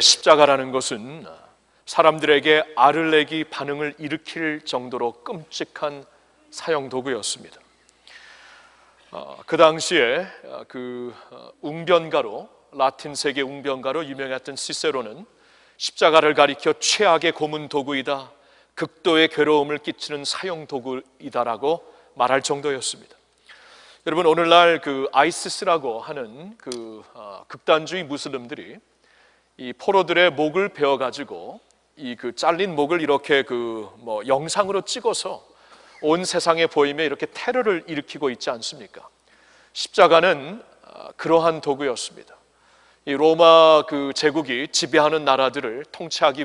십자가라는 것은 사람들에게 아르레기 반응을 일으킬 정도로 끔찍한 사형 도구였습니다. 그 당시에 웅변가로, 라틴 세계 웅변가로 유명했던 시세로는 십자가를 가리켜 최악의 고문 도구이다, 극도의 괴로움을 끼치는 사형 도구이다라고 말할 정도였습니다. 여러분, 오늘날 아이시스라고 하는 극단주의 무슬림들이 이 포로들의 목을 베어 가지고 이 잘린 목을 이렇게 영상으로 찍어서 온 세상에 보이며 이렇게 테러를 일으키고 있지 않습니까? 십자가는 그러한 도구였습니다. 이 로마 제국이 지배하는 나라들을 통치하기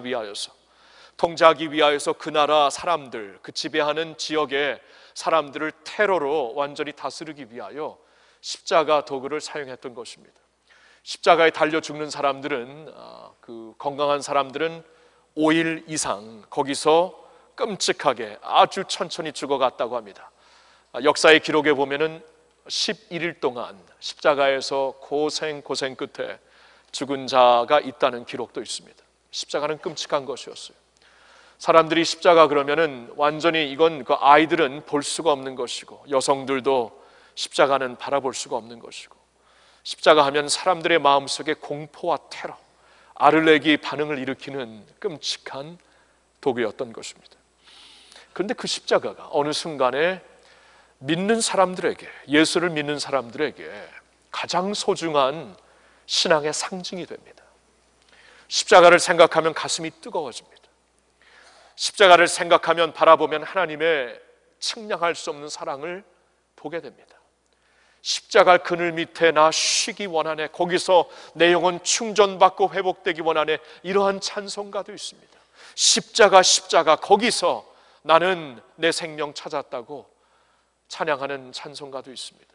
위하여서 그 나라 사람들, 그 지배하는 지역의 사람들을 테러로 완전히 다스리기 위하여 십자가 도구를 사용했던 것입니다. 십자가에 달려 죽는 사람들은, 건강한 사람들은 5일 이상 거기서 끔찍하게 아주 천천히 죽어갔다고 합니다. 역사의 기록에 보면은 11일 동안 십자가에서 고생 끝에 죽은 자가 있다는 기록도 있습니다. 십자가는 끔찍한 것이었어요. 사람들이 십자가 그러면은 완전히 이건 아이들은 볼 수가 없는 것이고, 여성들도 십자가는 바라볼 수가 없는 것이고, 십자가 하면 사람들의 마음속에 공포와 테러, 아르레기 반응을 일으키는 끔찍한 도구였던 것입니다. 그런데 그 십자가가 어느 순간에 믿는 사람들에게, 예수를 믿는 사람들에게 가장 소중한 신앙의 상징이 됩니다. 십자가를 생각하면 가슴이 뜨거워집니다. 십자가를 생각하면, 바라보면 하나님의 측량할 수 없는 사랑을 보게 됩니다. 십자가 그늘 밑에 나 쉬기 원하네, 거기서 내 영혼 충전받고 회복되기 원하네, 이러한 찬송가도 있습니다. 십자가 거기서 나는 내 생명 찾았다고 찬양하는 찬송가도 있습니다.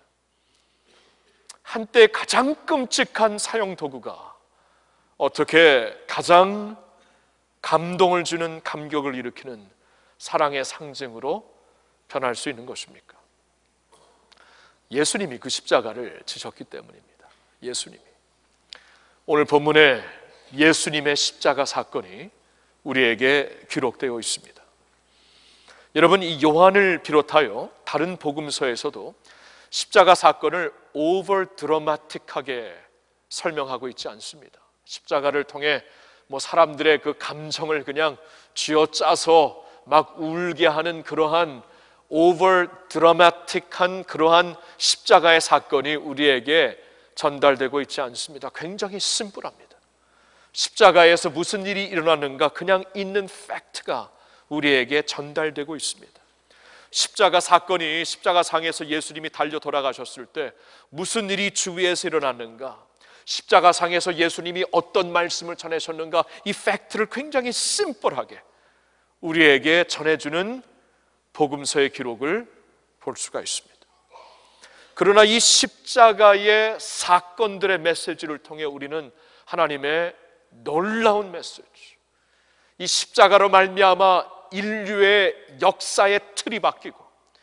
한때 가장 끔찍한 사형 도구가 어떻게 가장 감동을 주는, 감격을 일으키는 사랑의 상징으로 변할 수 있는 것입니까? 예수님이 그 십자가를 지셨기 때문입니다. 예수님이. 오늘 본문에 예수님의 십자가 사건이 우리에게 기록되어 있습니다. 여러분, 이 요한을 비롯하여 다른 복음서에서도 십자가 사건을 오버 드라마틱하게 설명하고 있지 않습니다. 십자가를 통해 사람들의 그 감정을 그냥 쥐어짜서 막 울게 하는 그러한 오버 드라마틱한 그러한 십자가의 사건이 우리에게 전달되고 있지 않습니다. 굉장히 심플합니다. 십자가에서 무슨 일이 일어나는가, 그냥 있는 팩트가 우리에게 전달되고 있습니다. 십자가 사건이, 십자가상에서 예수님이 달려 돌아가셨을 때 무슨 일이 주위에서 일어났는가, 십자가상에서 예수님이 어떤 말씀을 전하셨는가, 이 팩트를 굉장히 심플하게 우리에게 전해주는 복음서의 기록을 볼 수가 있습니다. 그러나 이 십자가의 사건들의 메시지를 통해 우리는 하나님의 놀라운 메시지, 이 십자가로 말미암아 인류의 역사의 틀이 바뀌고,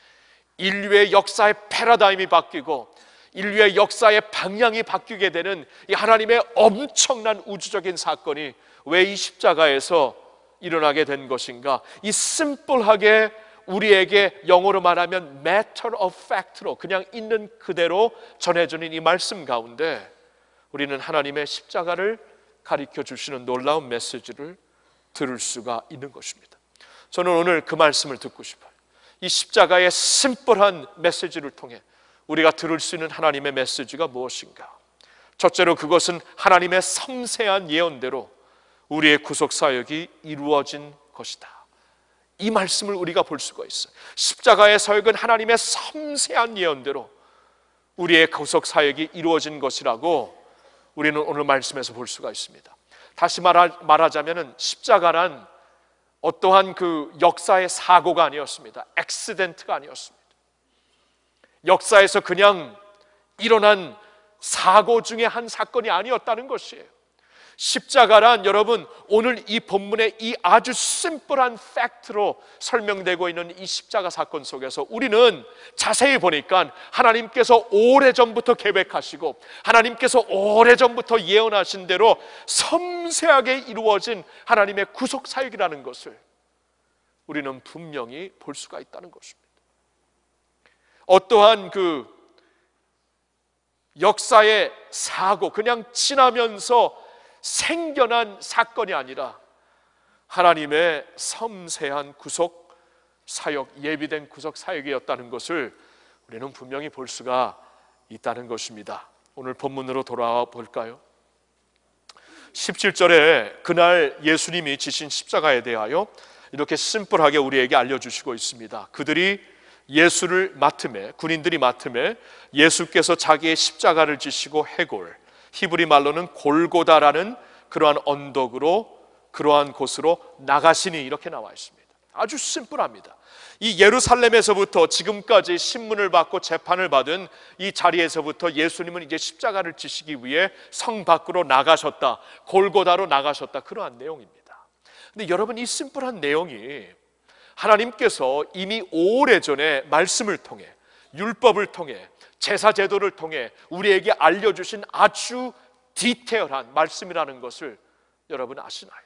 인류의 역사의 패러다임이 바뀌고, 인류의 역사의 방향이 바뀌게 되는 이 하나님의 엄청난 우주적인 사건이 왜 이 십자가에서 일어나게 된 것인가, 이 심플하게 우리에게 영어로 말하면 matter of fact로 그냥 있는 그대로 전해주는 이 말씀 가운데 우리는 하나님의 십자가를 가르쳐 주시는 놀라운 메시지를 들을 수가 있는 것입니다. 저는 오늘 그 말씀을 듣고 싶어요. 이 십자가의 심플한 메시지를 통해 우리가 들을 수 있는 하나님의 메시지가 무엇인가? 첫째로 그것은 하나님의 섬세한 예언대로 우리의 구속사역이 이루어진 것이다. 이 말씀을 우리가 볼 수가 있어요. 십자가의 사역은 하나님의 섬세한 예언대로 우리의 구속사역이 이루어진 것이라고 우리는 오늘 말씀에서 볼 수가 있습니다. 다시 말하자면 십자가란 어떠한 그 역사의 사고가 아니었습니다. 액시덴트가 아니었습니다. 역사에서 그냥 일어난 사고 중에 한 사건이 아니었다는 것이에요. 십자가란 여러분, 오늘 이 본문의 이 아주 심플한 팩트로 설명되고 있는 이 십자가 사건 속에서 우리는 자세히 보니까 하나님께서 오래전부터 계획하시고 하나님께서 오래전부터 예언하신 대로 섬세하게 이루어진 하나님의 구속 사역이라는 것을 우리는 분명히 볼 수가 있다는 것입니다. 어떠한 그 역사의 사고, 그냥 지나면서 생겨난 사건이 아니라 하나님의 섬세한 구속 사역, 예비된 구속 사역이었다는 것을 우리는 분명히 볼 수가 있다는 것입니다. 오늘 본문으로 돌아와 볼까요? 17절에 그날 예수님이 지신 십자가에 대하여 이렇게 심플하게 우리에게 알려주시고 있습니다. 그들이 예수를 맡음에, 군인들이 맡음에 예수께서 자기의 십자가를 지시고 해골, 히브리 말로는 골고다라는 그러한 언덕으로, 그러한 곳으로 나가시니, 이렇게 나와 있습니다. 아주 심플합니다. 이 예루살렘에서부터 지금까지 신문을 받고 재판을 받은 이 자리에서부터 예수님은 이제 십자가를 지시기 위해 성 밖으로 나가셨다, 골고다로 나가셨다, 그러한 내용입니다. 근데 여러분, 이 심플한 내용이 하나님께서 이미 오래전에 말씀을 통해, 율법을 통해, 제사 제도를 통해 우리에게 알려주신 아주 디테일한 말씀이라는 것을 여러분 아시나요?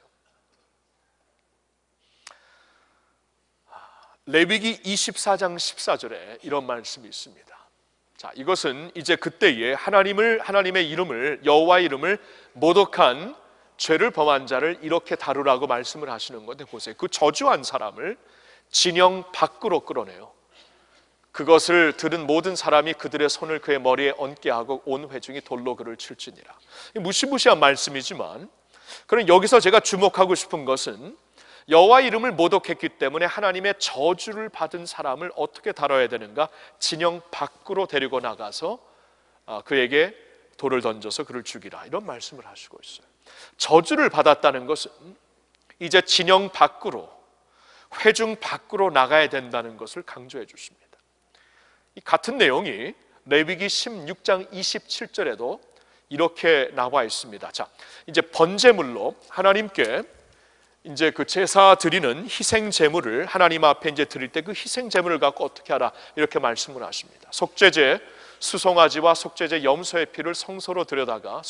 레위기 24장 14절에 이런 말씀이 있습니다. 자, 이것은 이제 그때에 하나님의 이름을, 여호와의 이름을 모독한 죄를 범한 자를 이렇게 다루라고 말씀을 하시는 건데, 보세요. 그 저주한 사람을 진영 밖으로 끌어내요. 그것을 들은 모든 사람이 그들의 손을 그의 머리에 얹게 하고 온 회중이 돌로 그를 칠지니라. 무시무시한 말씀이지만, 그럼 여기서 제가 주목하고 싶은 것은 여호와 이름을 모독했기 때문에 하나님의 저주를 받은 사람을 어떻게 다뤄야 되는가? 진영 밖으로 데리고 나가서 그에게 돌을 던져서 그를 죽이라, 이런 말씀을 하시고 있어요. 저주를 받았다는 것은 이제 진영 밖으로, 회중 밖으로 나가야 된다는 것을 강조해 주십니다. 이 같은 내용이 레위기 16장 27절에도 이렇게 나와 있습니다. 자, 이제 번제물로 하나님께 이제 그 제사 드리는 희생 제물을 하나님 앞에 이제 드릴 때 그 희생 제물을 갖고 어떻게 하라, 이렇게 말씀을 하십니다. 속죄제 수송아지와 속죄제 염소의 피를 성소로 들여다가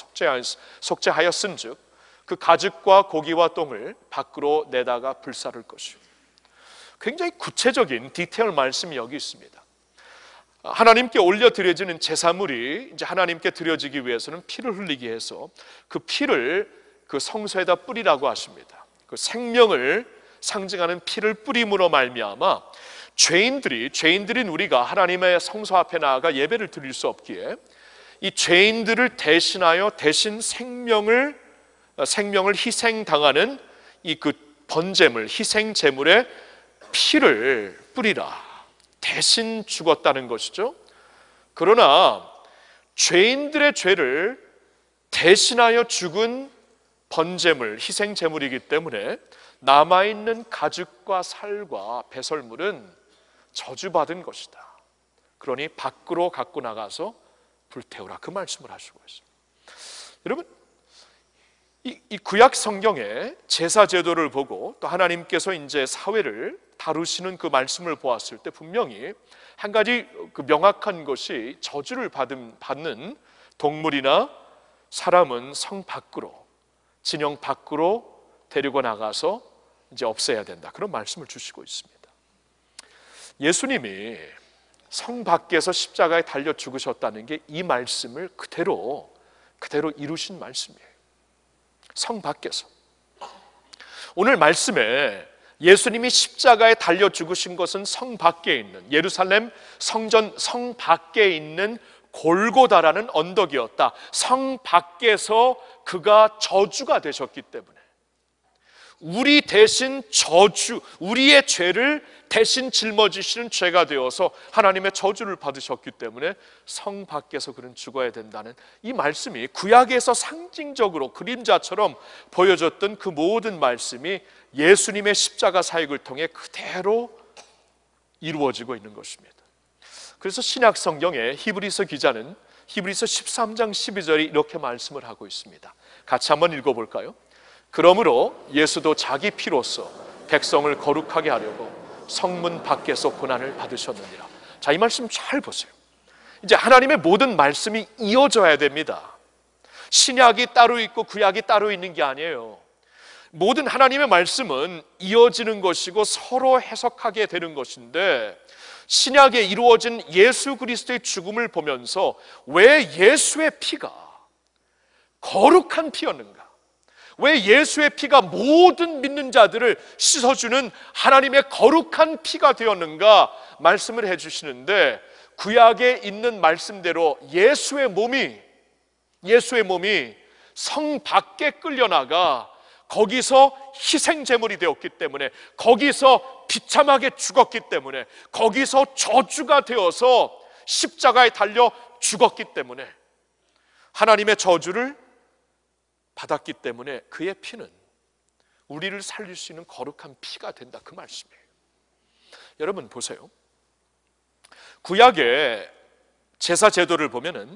속죄하였은즉 그 가죽과 고기와 똥을 밖으로 내다가 불사를 것이요. 굉장히 구체적인 디테일 말씀이 여기 있습니다. 하나님께 올려 드려지는 제사물이 이제 하나님께 드려지기 위해서는 피를 흘리게 해서 그 피를 그 성소에다 뿌리라고 하십니다. 그 생명을 상징하는 피를 뿌림으로 말미암아 죄인들인 우리가 하나님의 성소 앞에 나아가 예배를 드릴 수 없기에 이 죄인들을 대신하여 대신 생명을 희생당하는 이 그 번제물, 희생 제물의 피를 뿌리라, 대신 죽었다는 것이죠. 그러나 죄인들의 죄를 대신하여 죽은 번제물, 희생 제물이기 때문에 남아있는 가죽과 살과 배설물은 저주받은 것이다. 그러니 밖으로 갖고 나가서 불태우라, 그 말씀을 하시고 있습니다. 여러분, 이 구약 성경의 제사 제도를 보고 또 하나님께서 이제 사회를 다루시는 그 말씀을 보았을 때 분명히 한 가지 그 명확한 것이, 저주를 받는 동물이나 사람은 성 밖으로, 진영 밖으로 데리고 나가서 이제 없애야 된다, 그런 말씀을 주시고 있습니다. 예수님이 성 밖에서 십자가에 달려 죽으셨다는 게 이 말씀을 그대로 이루신 말씀이에요. 성 밖에서. 오늘 말씀에 예수님이 십자가에 달려 죽으신 것은 성 밖에 있는, 예루살렘 성전 성 밖에 있는 골고다라는 언덕이었다. 성 밖에서 그가 저주가 되셨기 때문에, 우리 대신 저주, 우리의 죄를 대신 짊어지시는 죄가 되어서 하나님의 저주를 받으셨기 때문에 성 밖에서 그는 죽어야 된다는 이 말씀이 구약에서 상징적으로 그림자처럼 보여졌던 그 모든 말씀이 예수님의 십자가 사역을 통해 그대로 이루어지고 있는 것입니다. 그래서 신약 성경의 히브리서 기자는 히브리서 13장 12절이 이렇게 말씀을 하고 있습니다. 같이 한번 읽어볼까요? 그러므로 예수도 자기 피로써 백성을 거룩하게 하려고 성문 밖에서 고난을 받으셨느니라. 자, 이 말씀 잘 보세요. 이제 하나님의 모든 말씀이 이어져야 됩니다. 신약이 따로 있고 구약이 따로 있는 게 아니에요. 모든 하나님의 말씀은 이어지는 것이고 서로 해석하게 되는 것인데, 신약에 이루어진 예수 그리스도의 죽음을 보면서 왜 예수의 피가 거룩한 피였는가? 왜 예수의 피가 모든 믿는 자들을 씻어주는 하나님의 거룩한 피가 되었는가 말씀을 해주시는데, 구약에 있는 말씀대로 예수의 몸이 성 밖에 끌려나가 거기서 희생제물이 되었기 때문에, 거기서 비참하게 죽었기 때문에, 거기서 저주가 되어서 십자가에 달려 죽었기 때문에, 하나님의 저주를 받았기 때문에 그의 피는 우리를 살릴 수 있는 거룩한 피가 된다, 그 말씀이에요. 여러분 보세요. 구약의 제사 제도를 보면은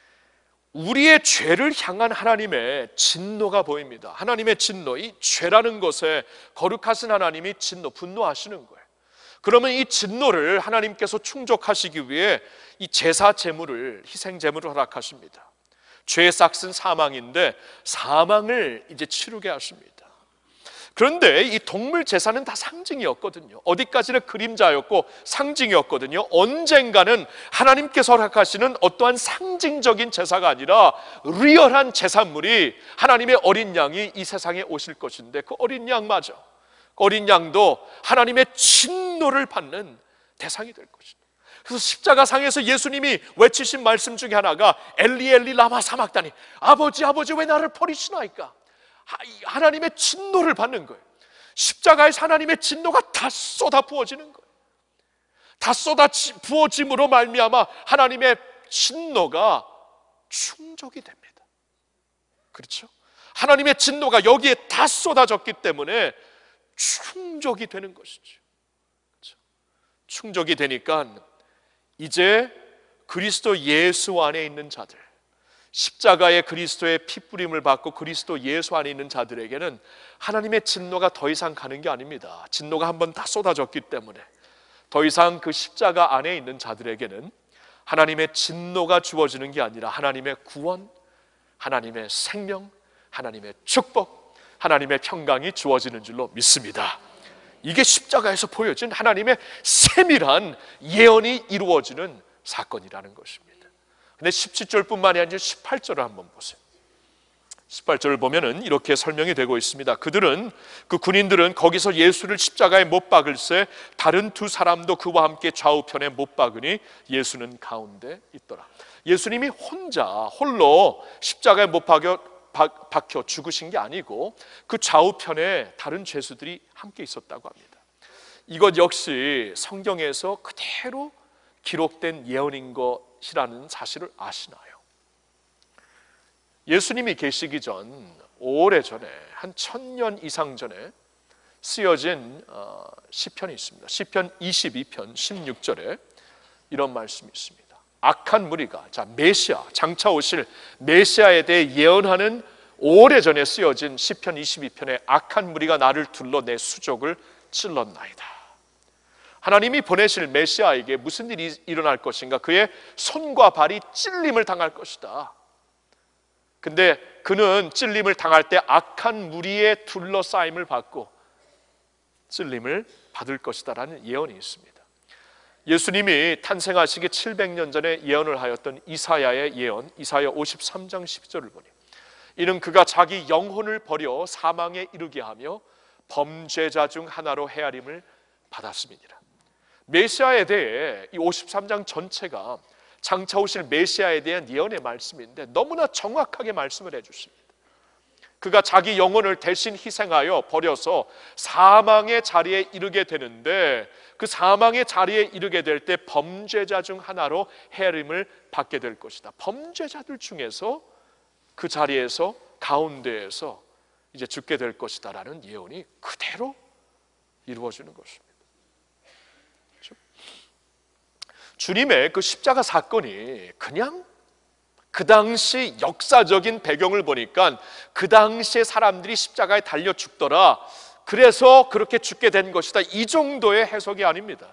우리의 죄를 향한 하나님의 진노가 보입니다. 하나님의 진노, 이 죄라는 것에 거룩하신 하나님이 분노하시는 거예요. 그러면 이 진노를 하나님께서 충족하시기 위해 이 제사 제물을, 희생 제물을 허락하십니다. 죄의 싹은 사망인데 사망을 이제 치르게 하십니다. 그런데 이 동물 제사는 다 상징이었거든요. 어디까지나 그림자였고 상징이었거든요. 언젠가는 하나님께서 허락하시는 어떠한 상징적인 제사가 아니라 리얼한 제사물이, 하나님의 어린 양이 이 세상에 오실 것인데, 그 어린 양마저, 그 어린 양도 하나님의 진노를 받는 대상이 될 것입니다. 그래서 십자가상에서 예수님이 외치신 말씀 중에 하나가 엘리 엘리 라마 사막다니, 아버지 아버지 왜 나를 버리시나이까? 하나님의 진노를 받는 거예요. 십자가에서 하나님의 진노가 다 쏟아 부어지는 거예요. 다 쏟아 부어짐으로 말미암아 하나님의 진노가 충족이 됩니다. 그렇죠? 하나님의 진노가 여기에 다 쏟아졌기 때문에 충족이 되는 것이죠. 그렇죠? 충족이 되니까 이제 그리스도 예수 안에 있는 자들, 십자가의 그리스도의 피뿌림을 받고 그리스도 예수 안에 있는 자들에게는 하나님의 진노가 더 이상 가는 게 아닙니다. 진노가 한번 다 쏟아졌기 때문에 더 이상 그 십자가 안에 있는 자들에게는 하나님의 진노가 주어지는 게 아니라 하나님의 구원, 하나님의 생명, 하나님의 축복, 하나님의 평강이 주어지는 줄로 믿습니다. 이게 십자가에서 보여진 하나님의 세밀한 예언이 이루어지는 사건이라는 것입니다. 근데 17절뿐만이 아니라 18절을 한번 보세요. 18절을 보면은 이렇게 설명이 되고 있습니다. 그 군인들은 거기서 예수를 십자가에 못 박을새 다른 두 사람도 그와 함께 좌우편에 못 박으니 예수는 가운데 있더라. 예수님이 홀로 십자가에 못 박혀 죽으신 게 아니고 그 좌우편에 다른 죄수들이 함께 있었다고 합니다. 이것 역시 성경에서 그대로 기록된 예언인 것이라는 사실을 아시나요? 예수님이 계시기 전 오래전에, 한 1000년 이상 전에 쓰여진 시편이 있습니다. 시편 22편 16절에 이런 말씀이 있습니다. 악한 무리가, 메시아, 장차 오실 메시아에 대해 예언하는 오래전에 쓰여진 시편 22편에 악한 무리가 나를 둘러 내 수족을 찔렀나이다. 하나님이 보내실 메시아에게 무슨 일이 일어날 것인가? 그의 손과 발이 찔림을 당할 것이다. 근데 그는 찔림을 당할 때 악한 무리의 둘러싸임을 받고 찔림을 받을 것이다 라는 예언이 있습니다. 예수님이 탄생하시기 700년 전에 예언을 하였던 이사야의 예언, 이사야 53장 10절을 보니 이는 그가 자기 영혼을 버려 사망에 이르게 하며 범죄자 중 하나로 헤아림을 받았음이니라. 메시아에 대해 이 53장 전체가 장차 오실 메시아에 대한 예언의 말씀인데 너무나 정확하게 말씀을 해주십니다. 그가 자기 영혼을 대신 희생하여 버려서 사망의 자리에 이르게 되는데, 그 사망의 자리에 이르게 될 때 범죄자 중 하나로 헤아림을 받게 될 것이다. 범죄자들 중에서 그 자리에서 가운데에서 이제 죽게 될 것이다 라는 예언이 그대로 이루어지는 것입니다. 그렇죠? 주님의 그 십자가 사건이 그냥 그 당시 역사적인 배경을 보니까 그 당시에 사람들이 십자가에 달려 죽더라, 그래서 그렇게 죽게 된 것이다, 이 정도의 해석이 아닙니다.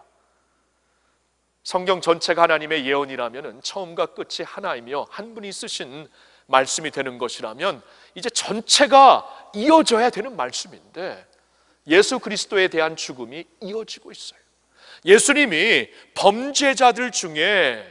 성경 전체가 하나님의 예언이라면 처음과 끝이 하나이며 한 분이 쓰신 말씀이 되는 것이라면 이제 전체가 이어져야 되는 말씀인데 예수 그리스도에 대한 죽음이 이어지고 있어요. 예수님이 범죄자들 중에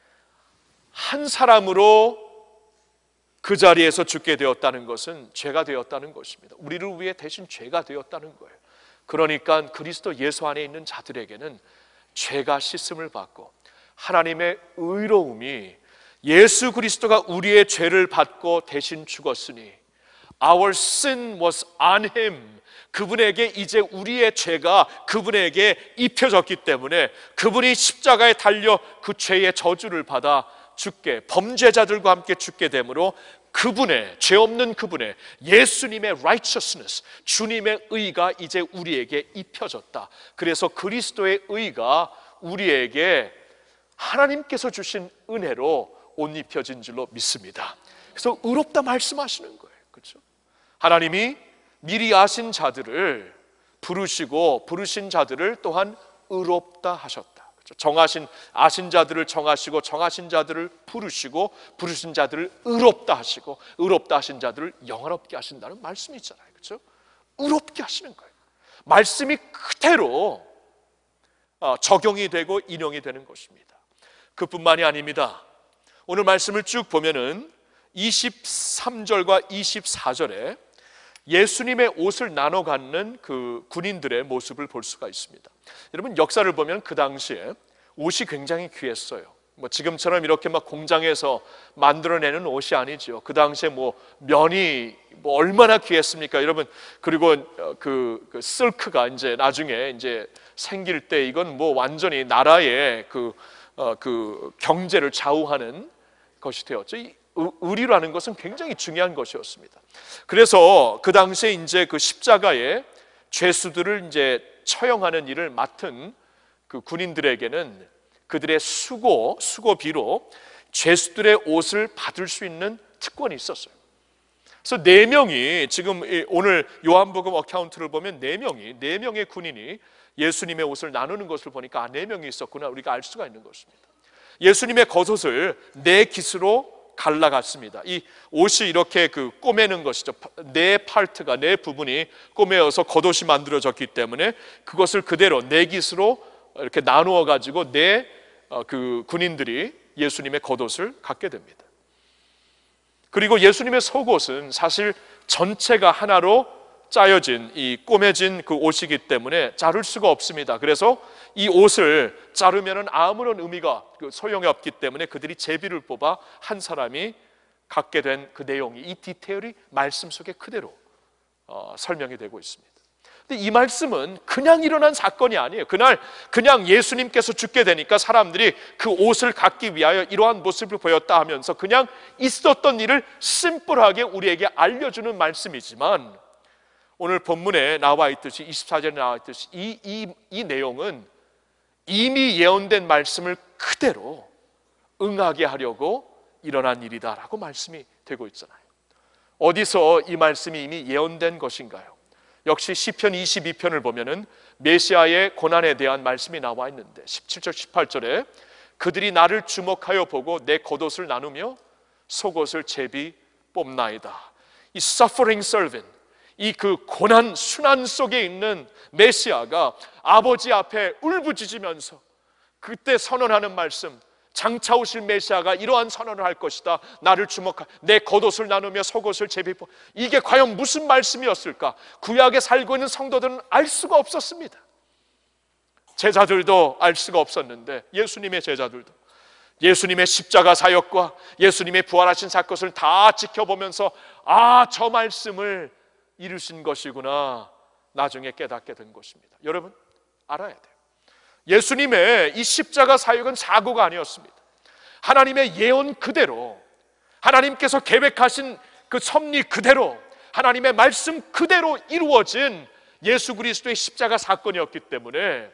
한 사람으로 그 자리에서 죽게 되었다는 것은 죄가 되었다는 것입니다. 우리를 위해 대신 죄가 되었다는 거예요. 그러니까 그리스도 예수 안에 있는 자들에게는 죄가 씻음을 받고 하나님의 의로움이, 예수 그리스도가 우리의 죄를 받고 대신 죽었으니 Our sin was on him, 그분에게 이제 우리의 죄가 그분에게 입혀졌기 때문에 그분이 십자가에 달려 그 죄의 저주를 받아 죽게, 범죄자들과 함께 죽게 되므로 그분의, 죄 없는 그분의, 예수님의 righteousness, 주님의 의가 이제 우리에게 입혀졌다. 그래서 그리스도의 의가 우리에게 하나님께서 주신 은혜로 옷 입혀진 줄로 믿습니다. 그래서 의롭다 말씀하시는 거예요. 그렇죠? 하나님이 미리 아신 자들을 부르시고 부르신 자들을 또한 의롭다 하셨다. 정하신, 아신 자들을 정하시고 정하신 자들을 부르시고 부르신 자들을 의롭다 하시고 의롭다 하신 자들을 영화롭게 하신다는 말씀이 있잖아요. 그렇죠? 의롭게 하시는 거예요. 말씀이 그대로 적용이 되고 인용이 되는 것입니다. 그뿐만이 아닙니다. 오늘 말씀을 쭉 보면은 23절과 24절에 예수님의 옷을 나눠 갖는 그 군인들의 모습을 볼 수가 있습니다. 여러분, 역사를 보면 그 당시에 옷이 굉장히 귀했어요. 뭐 지금처럼 이렇게 막 공장에서 만들어내는 옷이 아니죠. 그 당시에 뭐 면이 뭐 얼마나 귀했습니까, 여러분. 그리고 그 실크가 이제 나중에 이제 생길 때 이건 뭐 완전히 나라의 그 경제를 좌우하는 것이 되었죠. 의리라는 것은 굉장히 중요한 것이었습니다. 그래서 그 당시에 이제 그 십자가에 죄수들을 이제 처형하는 일을 맡은 그 군인들에게는 그들의 수고비로 죄수들의 옷을 받을 수 있는 특권이 있었어요. 그래서 4명이, 지금 오늘 요한복음 어카운트를 보면 4명의 군인이 예수님의 옷을 나누는 것을 보니까 4명이 있었구나, 우리가 알 수가 있는 것입니다. 예수님의 겉옷을 4깃으로 갈라갔습니다. 이 옷이 이렇게 꼬매는 것이죠. 4파트가, 4부분이 꼬매어서 겉옷이 만들어졌기 때문에 그것을 그대로 4깃으로 이렇게 나누어 가지고 그 군인들이 예수님의 겉옷을 갖게 됩니다. 그리고 예수님의 속옷은 사실 전체가 하나로 짜여진, 이 꼬매진 그 옷이기 때문에 자를 수가 없습니다. 그래서 이 옷을 자르면은 아무런 의미가, 소용이 없기 때문에 그들이 제비를 뽑아 한 사람이 갖게 된 그 내용이, 이 디테일이 말씀 속에 그대로 설명이 되고 있습니다. 근데 이 말씀은 그냥 일어난 사건이 아니에요. 그날 그냥 예수님께서 죽게 되니까 사람들이 그 옷을 갖기 위하여 이러한 모습을 보였다 하면서 그냥 있었던 일을 심플하게 우리에게 알려주는 말씀이지만, 오늘 본문에 나와 있듯이 24절에 나와 있듯이 이 내용은 이미 예언된 말씀을 그대로 응하게 하려고 일어난 일이다라고 말씀이 되고 있잖아요. 어디서 이 말씀이 이미 예언된 것인가요? 역시 시편 22편을 보면은 메시아의 고난에 대한 말씀이 나와 있는데 17절 18절에 그들이 나를 주목하여 보고 내 겉옷을 나누며 속옷을 제비 뽑나이다. 이 suffering servant, 이 그 고난 순환 속에 있는 메시아가 아버지 앞에 울부짖으면서 그때 선언하는 말씀, 장차 오실 메시아가 이러한 선언을 할 것이다. 나를 내 겉옷을 나누며 속옷을 제비뽑. 이게 과연 무슨 말씀이었을까? 구약에 살고 있는 성도들은 알 수가 없었습니다. 제자들도 알 수가 없었는데, 예수님의 제자들도 예수님의 십자가 사역과 예수님의 부활하신 사건을 다 지켜보면서 저 말씀을 이루신 것이구나, 나중에 깨닫게 된 것입니다. 여러분, 알아야 돼요. 예수님의 이 십자가 사역은 사고가 아니었습니다. 하나님의 예언 그대로, 하나님께서 계획하신 그 섭리 그대로, 하나님의 말씀 그대로 이루어진 예수 그리스도의 십자가 사건이었기 때문에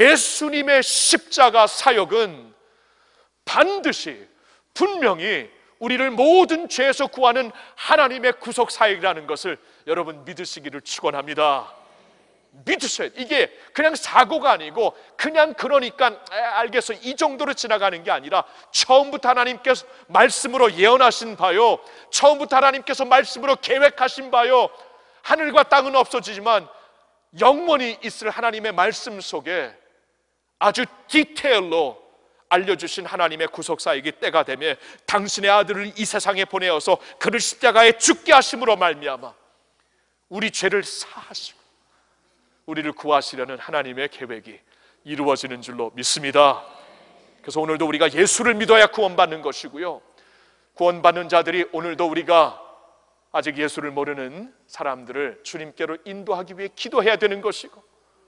예수님의 십자가 사역은 반드시 분명히 우리를 모든 죄에서 구하는 하나님의 구속 사역이라는 것을 여러분 믿으시기를 축원합니다. 믿으셔야 돼요. 이게 그냥 사고가 아니고 그냥 그러니까 알겠어 이 정도로 지나가는 게 아니라 처음부터 하나님께서 말씀으로 예언하신 바요, 처음부터 하나님께서 말씀으로 계획하신 바요, 하늘과 땅은 없어지지만 영원히 있을 하나님의 말씀 속에 아주 디테일로 알려주신 하나님의 구속사역이 때가 되면 당신의 아들을 이 세상에 보내어서 그를 십자가에 죽게 하심으로 말미암아 우리 죄를 사하시고 우리를 구하시려는 하나님의 계획이 이루어지는 줄로 믿습니다. 그래서 오늘도 우리가 예수를 믿어야 구원받는 것이고요, 구원받는 자들이 오늘도 우리가 아직 예수를 모르는 사람들을 주님께로 인도하기 위해 기도해야 되는 것이고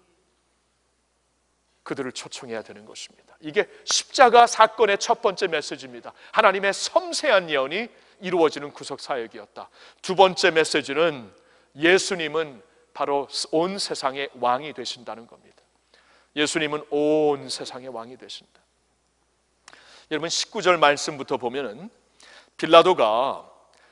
그들을 초청해야 되는 것입니다. 이게 십자가 사건의 첫 번째 메시지입니다. 하나님의 섬세한 예언이 이루어지는 구속사역이었다. 두 번째 메시지는 예수님은 바로 온 세상의 왕이 되신다는 겁니다. 예수님은 온 세상의 왕이 되신다. 여러분 19절 말씀부터 보면은 빌라도가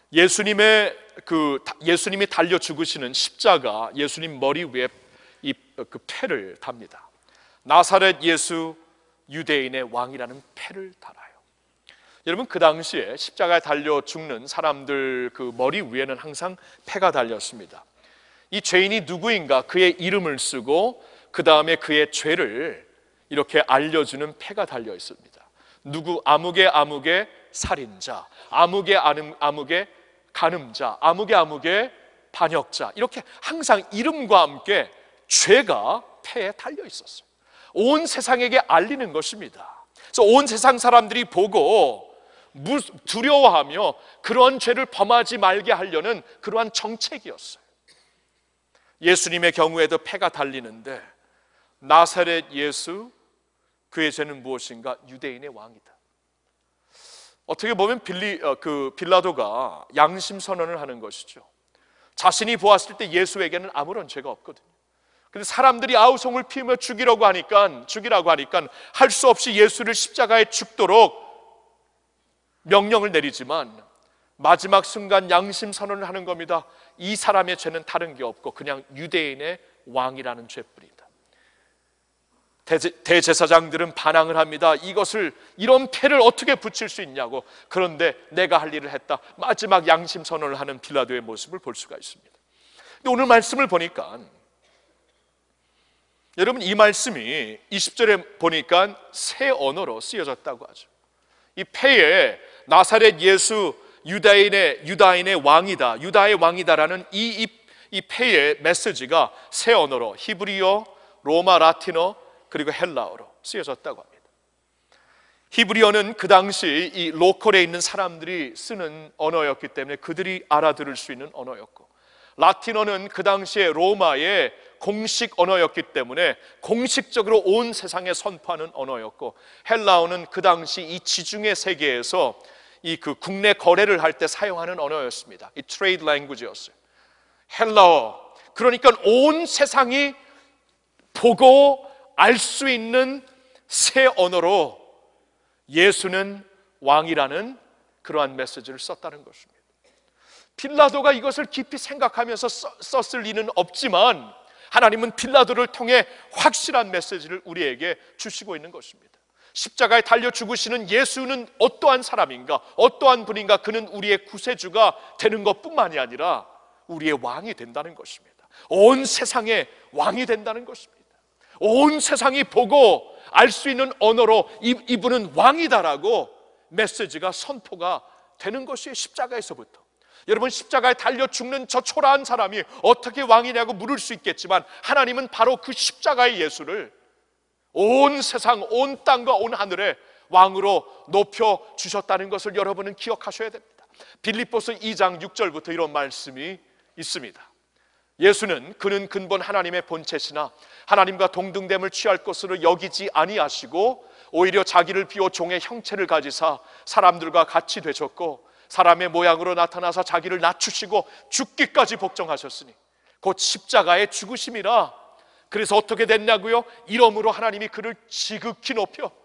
예수님이 달려 죽으시는 십자가 예수님 머리 위에 그 패를 답니다. 나사렛 예수 유대인의 왕이라는 패를 달아요. 여러분 그 당시에 십자가에 달려 죽는 사람들 그 머리 위에는 항상 패가 달렸습니다. 이 죄인이 누구인가 그의 이름을 쓰고 그 다음에 그의 죄를 이렇게 알려주는 패가 달려 있습니다. 누구 아무개 아무개 살인자, 아무개 아무개 간음자, 아무개 아무개 반역자, 이렇게 항상 이름과 함께 죄가 패에 달려 있었어요. 온 세상에게 알리는 것입니다. 그래서 온 세상 사람들이 보고 두려워하며 그러한 죄를 범하지 말게 하려는 그러한 정책이었어요. 예수님의 경우에도 패가 달리는데 나사렛 예수, 그의 죄는 무엇인가? 유대인의 왕이다. 어떻게 보면 빌라도가 양심 선언을 하는 것이죠. 자신이 보았을 때 예수에게는 아무런 죄가 없거든요. 근데 사람들이 아우성을 피우며 죽이라고 하니까 할 수 없이 예수를 십자가에 죽도록 명령을 내리지만 마지막 순간 양심 선언을 하는 겁니다. 이 사람의 죄는 다른 게 없고 그냥 유대인의 왕이라는 죄뿐이다. 대제사장들은 반항을 합니다. 이런 패를 어떻게 붙일 수 있냐고. 그런데 내가 할 일을 했다. 마지막 양심 선언을 하는 빌라도의 모습을 볼 수가 있습니다. 근데 오늘 말씀을 보니까 여러분 이 말씀이 20절에 보니까 새 언어로 쓰여졌다고 하죠. 이 패에 나사렛 예수 유다인의 왕이다, 유다의 왕이다라는 이 패의 메시지가 새 언어로 히브리어, 로마 라틴어 그리고 헬라어로 쓰여졌다고 합니다. 히브리어는 그 당시 이 로컬에 있는 사람들이 쓰는 언어였기 때문에 그들이 알아들을 수 있는 언어였고, 라틴어는 그 당시에 로마의 공식 언어였기 때문에 공식적으로 온 세상에 선포하는 언어였고, 헬라어는 그 당시 이 지중해 세계에서 그 국내 거래를 할 때 사용하는 언어였습니다. 이 트레이드 랭귀지였어요. 헬라어, 그러니까 온 세상이 보고 알 수 있는 새 언어로 예수는 왕이라는 그러한 메시지를 썼다는 것입니다. 빌라도가 이것을 깊이 생각하면서 썼을 리는 없지만 하나님은 빌라도를 통해 확실한 메시지를 우리에게 주시고 있는 것입니다. 십자가에 달려 죽으시는 예수는 어떠한 사람인가, 어떠한 분인가? 그는 우리의 구세주가 되는 것뿐만이 아니라 우리의 왕이 된다는 것입니다. 온 세상의 왕이 된다는 것입니다. 온 세상이 보고 알 수 있는 언어로 이분은 왕이다라고 메시지가 선포가 되는 것이 십자가에서부터. 여러분, 십자가에 달려 죽는 저 초라한 사람이 어떻게 왕이냐고 물을 수 있겠지만 하나님은 바로 그 십자가의 예수를 온 세상, 온 땅과 온 하늘에 왕으로 높여 주셨다는 것을 여러분은 기억하셔야 됩니다. 빌립보서 2장 6절부터 이런 말씀이 있습니다. 예수는 그는 근본 하나님의 본체시나 하나님과 동등됨을 취할 것으로 여기지 아니하시고 오히려 자기를 비워 종의 형체를 가지사 사람들과 같이 되셨고 사람의 모양으로 나타나서 자기를 낮추시고 죽기까지 복종하셨으니 곧 십자가의 죽으심이라. 그래서 어떻게 됐냐고요? 이러므로 하나님이 그를 지극히 높여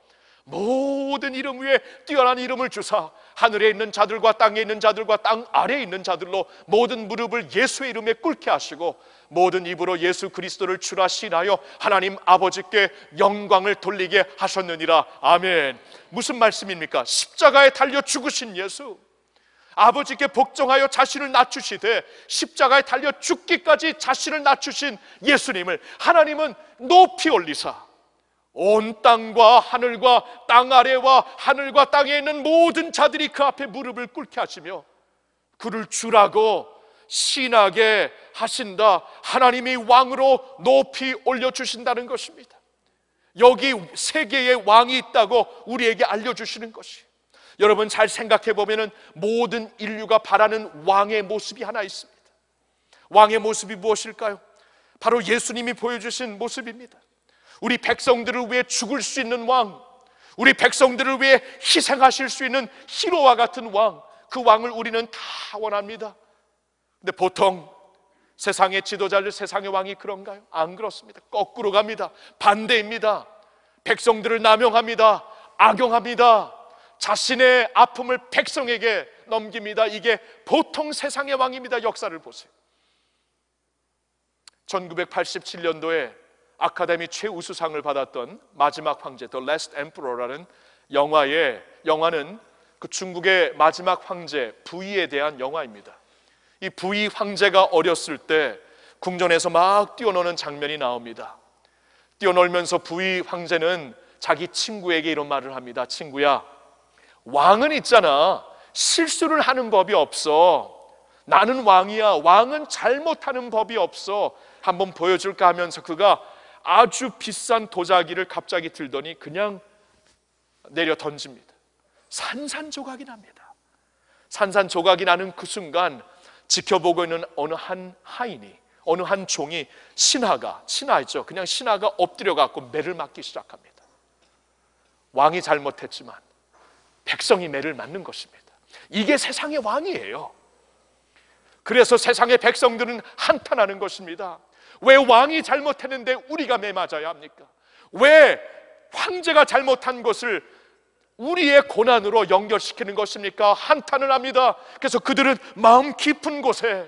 모든 이름 위에 뛰어난 이름을 주사 하늘에 있는 자들과 땅에 있는 자들과 땅 아래에 있는 자들로 모든 무릎을 예수의 이름에 꿇게 하시고 모든 입으로 예수 그리스도를 주라 신하여 하나님 아버지께 영광을 돌리게 하셨느니라. 아멘. 무슨 말씀입니까? 십자가에 달려 죽으신 예수, 아버지께 복종하여 자신을 낮추시되 십자가에 달려 죽기까지 자신을 낮추신 예수님을 하나님은 높이 올리사 온 땅과 하늘과 땅 아래와 하늘과 땅에 있는 모든 자들이 그 앞에 무릎을 꿇게 하시며 그를 주라고 신하게 하신다. 하나님이 왕으로 높이 올려주신다는 것입니다. 여기 세계에 왕이 있다고 우리에게 알려주시는 것이, 여러분 잘 생각해 보면 모든 인류가 바라는 왕의 모습이 하나 있습니다. 왕의 모습이 무엇일까요? 바로 예수님이 보여주신 모습입니다. 우리 백성들을 위해 죽을 수 있는 왕, 우리 백성들을 위해 희생하실 수 있는 히로와 같은 왕, 그 왕을 우리는 다 원합니다. 근데 보통 세상의 지도자들, 세상의 왕이 그런가요? 안 그렇습니다. 거꾸로 갑니다. 반대입니다. 백성들을 남용합니다. 악용합니다. 자신의 아픔을 백성에게 넘깁니다. 이게 보통 세상의 왕입니다. 역사를 보세요. 1987년도에 아카데미 최우수상을 받았던 마지막 황제, The Last Emperor라는 영화는 그 중국의 마지막 황제 부이에 대한 영화입니다. 이 부이 황제가 어렸을 때 궁전에서 막 뛰어노는 장면이 나옵니다. 뛰어놀면서 부이 황제는 자기 친구에게 이런 말을 합니다. 친구야, 왕은 있잖아, 실수를 하는 법이 없어. 나는 왕이야. 왕은 잘못하는 법이 없어. 한번 보여줄까 하면서 그가 아주 비싼 도자기를 갑자기 들더니 그냥 내려 던집니다. 산산조각이 납니다. 산산조각이 나는 그 순간 지켜보고 있는 어느 한 하인이, 어느 한 종이, 신하죠. 그냥 신하가 엎드려 갖고 매를 맞기 시작합니다. 왕이 잘못했지만 백성이 매를 맞는 것입니다. 이게 세상의 왕이에요. 그래서 세상의 백성들은 한탄하는 것입니다. 왜 왕이 잘못했는데 우리가 매 맞아야 합니까? 왜 황제가 잘못한 것을 우리의 고난으로 연결시키는 것입니까? 한탄을 합니다. 그래서 그들은 마음 깊은 곳에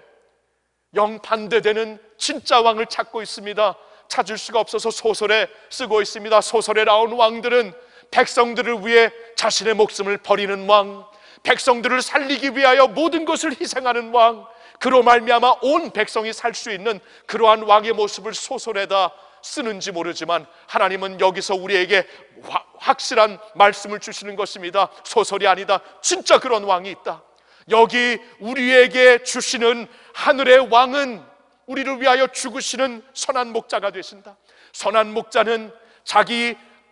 영반대되는 진짜 왕을 찾고 있습니다. 찾을 수가 없어서 소설에 쓰고 있습니다. 소설에 나온 왕들은 백성들을 위해 자신의 목숨을 버리는 왕, 백성들을 살리기 위하여 모든 것을 희생하는 왕, 그로 말미암아 온 백성이 살 수 있는 그러한 왕의 모습을 소설에다 쓰는지 모르지만 하나님은 여기서 우리에게 확실한 말씀을 주시는 것입니다. 소설이 아니다. 진짜 그런 왕이 있다. 여기 우리에게 주시는 하늘의 왕은 우리를 위하여 죽으시는 선한 목자가 되신다. 선한 목자는 자기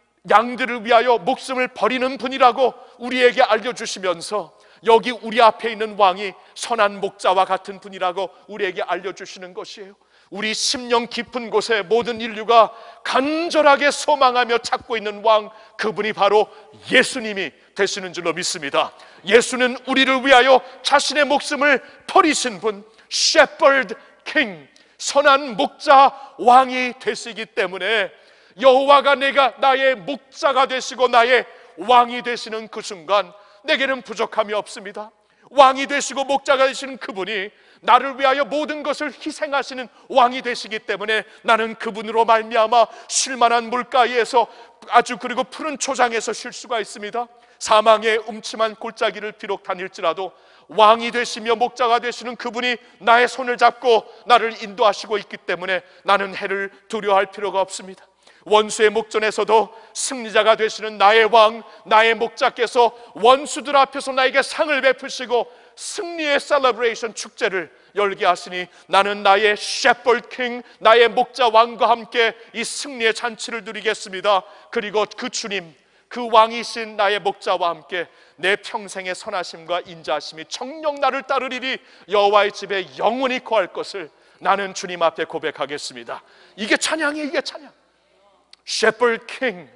양들을 위하여 목숨을 버리는 분이라고 우리에게 알려주시면서 여기 우리 앞에 있는 왕이 선한 목자와 같은 분이라고 우리에게 알려주시는 것이에요. 우리 심령 깊은 곳에 모든 인류가 간절하게 소망하며 찾고 있는 왕, 그분이 바로 예수님이 되시는 줄로 믿습니다. 예수는 우리를 위하여 자신의 목숨을 버리신 분, Shepherd King, 선한 목자 왕이 되시기 때문에 여호와가 내가 나의 목자가 되시고 나의 왕이 되시는 그 순간 내게는 부족함이 없습니다. 왕이 되시고 목자가 되시는 그분이 나를 위하여 모든 것을 희생하시는 왕이 되시기 때문에 나는 그분으로 말미암아 쉴만한 물가에서 아주 그리고 푸른 초장에서 쉴 수가 있습니다. 사망의 음침한 골짜기를 비록 다닐지라도 왕이 되시며 목자가 되시는 그분이 나의 손을 잡고 나를 인도하시고 있기 때문에 나는 해를 두려워할 필요가 없습니다. 원수의 목전에서도 승리자가 되시는 나의 왕, 나의 목자께서 원수들 앞에서 나에게 상을 베푸시고 승리의 셀러브레이션 축제를 열게 하시니 나는 나의 셰퍼드 킹, 나의 목자 왕과 함께 이 승리의 잔치를 누리겠습니다. 그리고 그 주님, 그 왕이신 나의 목자와 함께 내 평생의 선하심과 인자하심이 정녕 나를 따르리니 여호와의 집에 영원히 거할 것을 나는 주님 앞에 고백하겠습니다. 이게 찬양이에요. 이게 찬양. Shepherd King,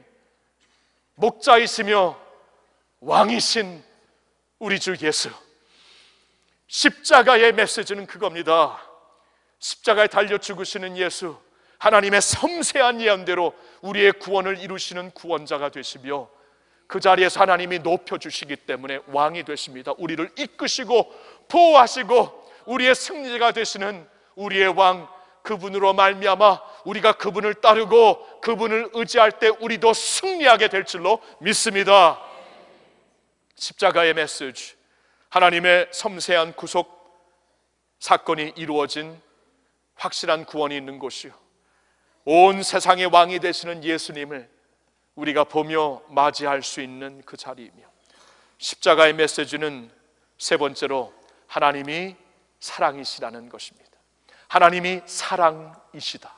목자이시며 왕이신 우리 주 예수. 십자가의 메시지는 그겁니다. 십자가에 달려 죽으시는 예수, 하나님의 섬세한 예언대로 우리의 구원을 이루시는 구원자가 되시며 그 자리에서 하나님이 높여주시기 때문에 왕이 되십니다. 우리를 이끄시고 보호하시고 우리의 승리가 되시는 우리의 왕, 그분으로 말미암아 우리가 그분을 따르고 그분을 의지할 때 우리도 승리하게 될 줄로 믿습니다. 십자가의 메시지, 하나님의 섬세한 구속 사건이 이루어진 확실한 구원이 있는 곳이요, 온 세상의 왕이 되시는 예수님을 우리가 보며 맞이할 수 있는 그 자리이며, 십자가의 메시지는 세 번째로 하나님이 사랑이시라는 것입니다. 하나님이 사랑이시다.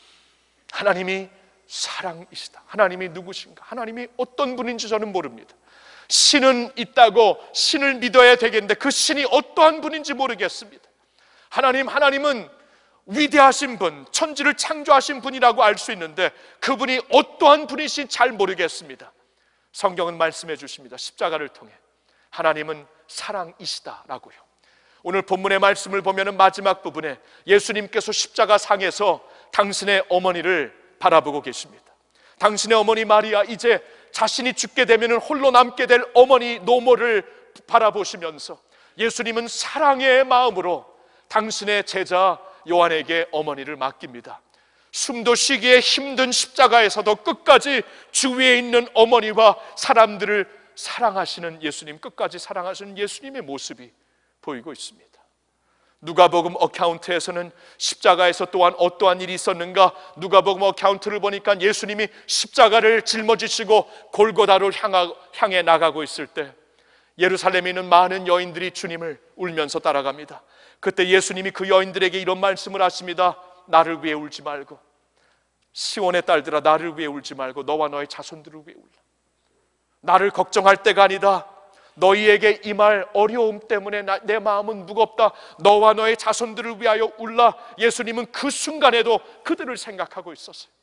하나님이 사랑이시다. 하나님이 누구신가? 하나님이 어떤 분인지 저는 모릅니다. 신은 있다고 신을 믿어야 되겠는데 그 신이 어떠한 분인지 모르겠습니다. 하나님은 위대하신 분, 천지를 창조하신 분이라고 알 수 있는데 그분이 어떠한 분이신지 잘 모르겠습니다. 성경은 말씀해 주십니다. 십자가를 통해 하나님은 사랑이시다라고요. 오늘 본문의 말씀을 보면 마지막 부분에 예수님께서 십자가 상에서 당신의 어머니를 바라보고 계십니다. 당신의 어머니 마리아, 이제 자신이 죽게 되면 홀로 남게 될 어머니 노모를 바라보시면서 예수님은 사랑의 마음으로 당신의 제자 요한에게 어머니를 맡깁니다. 숨도 쉬기에 힘든 십자가에서도 끝까지 주위에 있는 어머니와 사람들을 사랑하시는 예수님, 끝까지 사랑하시는 예수님의 모습이 보이고 있습니다. 누가복음 어카운트에서는 십자가에서 또한 어떠한 일이 있었는가, 누가복음 어카운트를 보니까 예수님이 십자가를 짊어지시고 골고다를 향해 나가고 있을 때 예루살렘에 있는 많은 여인들이 주님을 울면서 따라갑니다. 그때 예수님이 그 여인들에게 이런 말씀을 하십니다. 나를 위해 울지 말고, 시온의 딸들아 나를 위해 울지 말고 너와 너의 자손들을 위해 울라. 나를 걱정할 때가 아니다. 너희에게 임할 어려움 때문에 내 마음은 무겁다. 너와 너의 자손들을 위하여 울라. 예수님은 그 순간에도 그들을 생각하고 있었어요.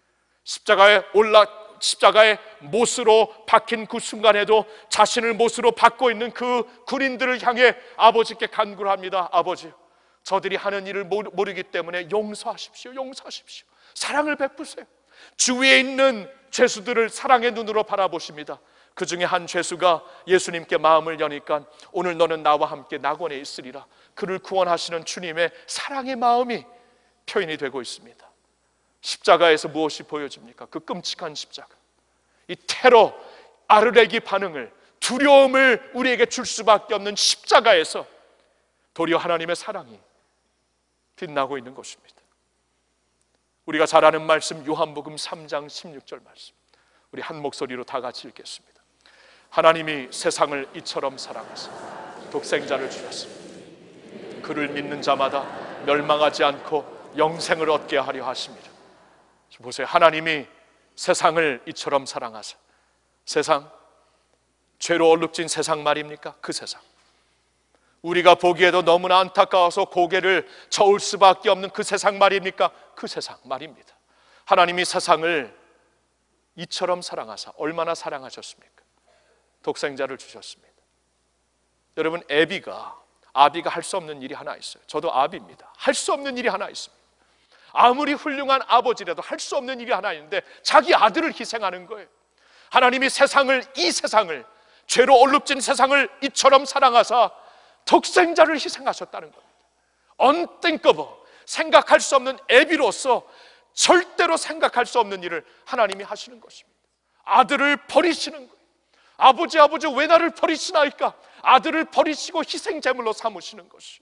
십자가의 못으로 박힌 그 순간에도 자신을 못으로 받고 있는 그 군인들을 향해 아버지께 간구를 합니다. 아버지, 저들이 하는 일을 모르기 때문에 용서하십시오. 용서하십시오. 사랑을 베푸세요. 주위에 있는 죄수들을 사랑의 눈으로 바라보십니다. 그 중에 한 죄수가 예수님께 마음을 여니까 오늘 너는 나와 함께 낙원에 있으리라. 그를 구원하시는 주님의 사랑의 마음이 표현이 되고 있습니다. 십자가에서 무엇이 보여집니까? 그 끔찍한 십자가, 이 테러, 아르레기 반응을, 두려움을 우리에게 줄 수밖에 없는 십자가에서 도리어 하나님의 사랑이 빛나고 있는 것입니다. 우리가 잘 아는 말씀, 요한복음 3장 16절 말씀, 우리 한 목소리로 다 같이 읽겠습니다. 하나님이 세상을 이처럼 사랑하사 독생자를 주셨습니다. 그를 믿는 자마다 멸망하지 않고 영생을 얻게 하려 하십니다. 보세요. 하나님이 세상을 이처럼 사랑하사, 세상, 죄로 얼룩진 세상 말입니까? 그 세상, 우리가 보기에도 너무나 안타까워서 고개를 저을 수밖에 없는 그 세상 말입니까? 그 세상 말입니다. 하나님이 세상을 이처럼 사랑하사, 얼마나 사랑하셨습니까? 독생자를 주셨습니다. 여러분, 아비가 할 수 없는 일이 하나 있어요. 저도 아비입니다. 할 수 없는 일이 하나 있습니다. 아무리 훌륭한 아버지라도 할 수 없는 일이 하나 있는데 자기 아들을 희생하는 거예요. 하나님이 이 세상을, 죄로 얼룩진 세상을 이처럼 사랑하사 독생자를 희생하셨다는 겁니다. unthinkable, 생각할 수 없는 아비로서 절대로 생각할 수 없는 일을 하나님이 하시는 것입니다. 아들을 버리시는 거예요. 아버지 왜 나를 버리시나이까? 아들을 버리시고 희생제물로 삼으시는 것이,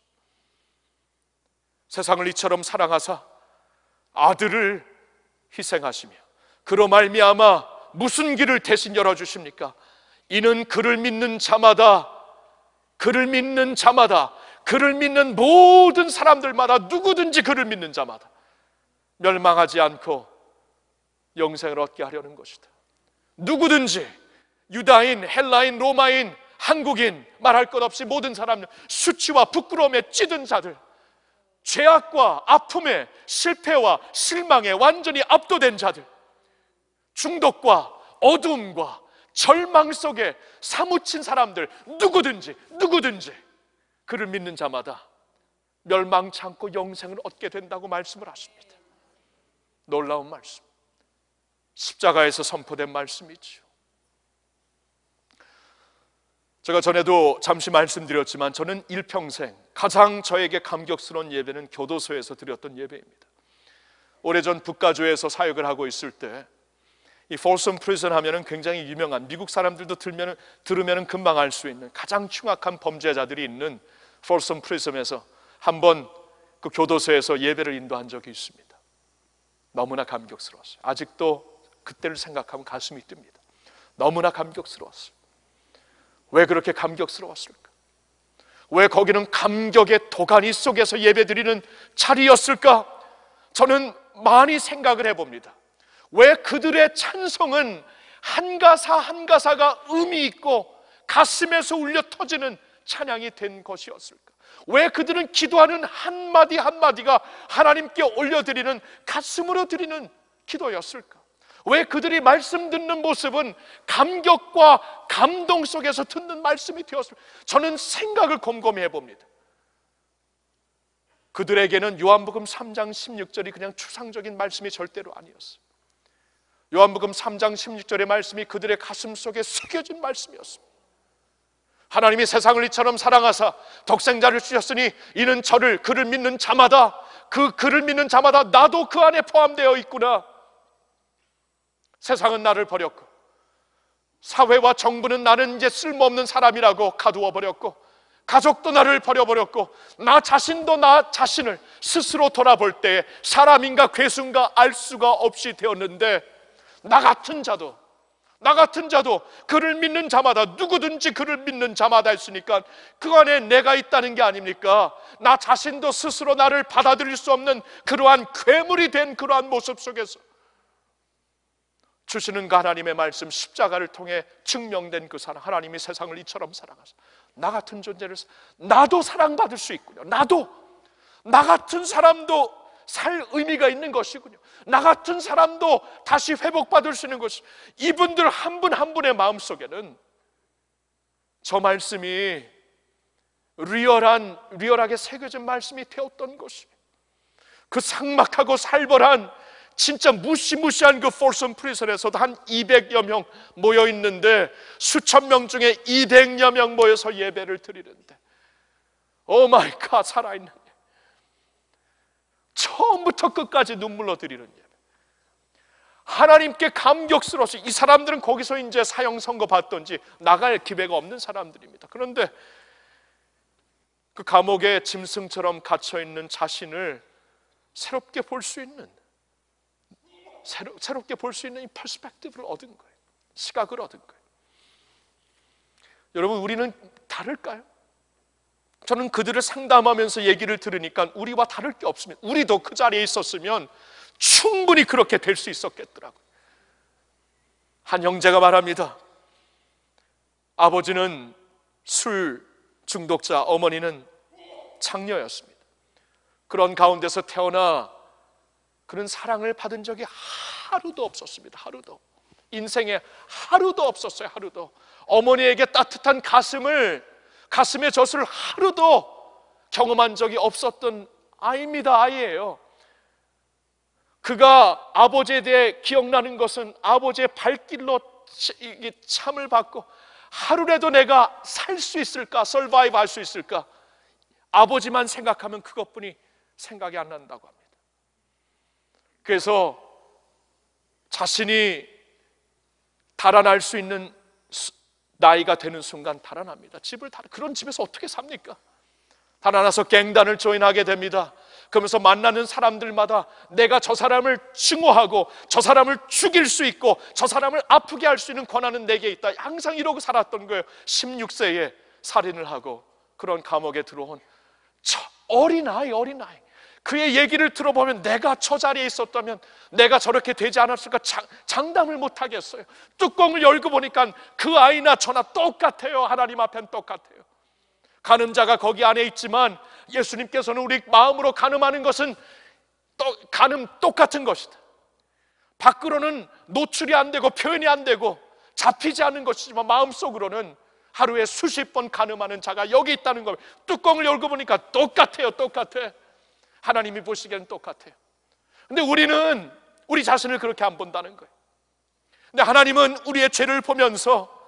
세상을 이처럼 사랑하사 아들을 희생하시며 그로 말미암아 무슨 길을 대신 열어주십니까? 이는 그를 믿는 자마다, 그를 믿는 모든 사람들마다, 누구든지 그를 믿는 자마다 멸망하지 않고 영생을 얻게 하려는 것이다. 누구든지, 유다인, 헬라인, 로마인, 한국인, 말할 것 없이 모든 사람들, 수치와 부끄러움에 찌든 자들, 죄악과 아픔에, 실패와 실망에 완전히 압도된 자들, 중독과 어두움과 절망 속에 사무친 사람들, 누구든지 그를 믿는 자마다 멸망치 않고 영생을 얻게 된다고 말씀을 하십니다. 놀라운 말씀, 십자가에서 선포된 말씀이지요. 제가 전에도 잠시 말씀드렸지만 저는 일평생 가장 저에게 감격스러운 예배는 교도소에서 드렸던 예배입니다. 오래전 북가주에서 사역을 하고 있을 때 이 폴섬 프리즌 하면은 굉장히 유명한, 미국 사람들도 들으면은 금방 알 수 있는 가장 흉악한 범죄자들이 있는 폴섬 프리즌에서 한번 그 교도소에서 예배를 인도한 적이 있습니다. 너무나 감격스러웠어요. 아직도 그때를 생각하면 가슴이 뜹니다. 너무나 감격스러웠어요. 왜 그렇게 감격스러웠을까? 왜 거기는 감격의 도가니 속에서 예배드리는 자리였을까? 저는 많이 생각을 해봅니다. 왜 그들의 찬송은 한 가사 한 가사가 의미 있고 가슴에서 울려 터지는 찬양이 된 것이었을까? 왜 그들은 기도하는 한마디 한마디가 하나님께 올려드리는 가슴으로 드리는 기도였을까? 왜 그들이 말씀 듣는 모습은 감격과 감동 속에서 듣는 말씀이 되었을까? 저는 생각을 곰곰이 해봅니다. 그들에게는 요한복음 3장 16절이 그냥 추상적인 말씀이 절대로 아니었어요. 요한복음 3장 16절의 말씀이 그들의 가슴 속에 새겨진 말씀이었습니다. 하나님이 세상을 이처럼 사랑하사 독생자를 주셨으니 이는 그를 믿는 자마다, 그를 믿는 자마다 나도 그 안에 포함되어 있구나. 세상은 나를 버렸고 사회와 정부는 나는 이제 쓸모없는 사람이라고 가두어 버렸고 가족도 나를 버려버렸고 나 자신도 나 자신을 스스로 돌아볼 때에 사람인가 괴수인가 알 수가 없이 되었는데 나 같은 자도 그를 믿는 자마다, 누구든지 그를 믿는 자마다 했으니까 그 안에 내가 있다는 게 아닙니까? 나 자신도 스스로 나를 받아들일 수 없는 그러한 괴물이 된 그러한 모습 속에서 주시는 그 하나님의 말씀, 십자가를 통해 증명된 그 사랑, 하나님이 세상을 이처럼 사랑하사 나 같은 존재를, 나도 사랑받을 수 있군요. 나 같은 사람도 살 의미가 있는 것이군요. 나 같은 사람도 다시 회복받을 수 있는 것이, 이분들 한 분 한 분의 마음속에는 저 말씀이 리얼하게 새겨진 말씀이 되었던 것입니다. 그 삭막하고 살벌한 진짜 무시무시한 그 폴섬 프리즌에서도 한 200여 명 모여 있는데 수천 명 중에 200여 명 모여서 예배를 드리는데 오 마이 갓, 살아있는 예배, 처음부터 끝까지 눈물로 드리는 예배, 하나님께 감격스러워서, 이 사람들은 거기서 이제 사형 선고 받던지 나갈 기회가 없는 사람들입니다. 그런데 그 감옥에 짐승처럼 갇혀 있는 자신을 새롭게 볼 수 있는 이 퍼스펙티브를 얻은 거예요. 시각을 얻은 거예요. 여러분, 우리는 다를까요? 저는 그들을 상담하면서 얘기를 들으니까 우리와 다를 게 없습니다. 우리도 그 자리에 있었으면 충분히 그렇게 될 수 있었겠더라고요. 한 형제가 말합니다. 아버지는 술 중독자, 어머니는 창녀였습니다. 그런 가운데서 태어나 그는 사랑을 받은 적이 하루도 없었습니다. 하루도. 인생에 하루도 없었어요. 하루도. 어머니에게 따뜻한 가슴의 젖을 하루도 경험한 적이 없었던 아이입니다. 아이예요. 그가 아버지에 대해 기억나는 것은 아버지의 발길로 참을 받고 하루라도 내가 살 수 있을까, 서바이브 할 수 있을까, 아버지만 생각하면 그것뿐이 생각이 안 난다고 합니다. 그래서 자신이 달아날 수 있는 나이가 되는 순간 달아납니다. 그런 집에서 어떻게 삽니까? 달아나서 갱단을 조인하게 됩니다. 그러면서 만나는 사람들마다 내가 저 사람을 증오하고 저 사람을 죽일 수 있고 저 사람을 아프게 할 수 있는 권한은 내게 있다, 항상 이러고 살았던 거예요. 16세에 살인을 하고 그런 감옥에 들어온 저 어린아이, 그의 얘기를 들어보면 내가 저 자리에 있었다면 내가 저렇게 되지 않았을까 장담을 못하겠어요. 뚜껑을 열고 보니까 그 아이나 저나 똑같아요. 하나님 앞엔 똑같아요. 간음자가 거기 안에 있지만 예수님께서는 우리 마음으로 간음하는 것은 간음 똑같은 것이다. 밖으로는 노출이 안 되고 표현이 안 되고 잡히지 않는 것이지만 마음속으로는 하루에 수십 번 간음하는 자가 여기 있다는 겁니다. 뚜껑을 열고 보니까 똑같아. 하나님이 보시기에는 똑같아요. 근데 우리는 우리 자신을 그렇게 안 본다는 거예요. 근데 하나님은 우리의 죄를 보면서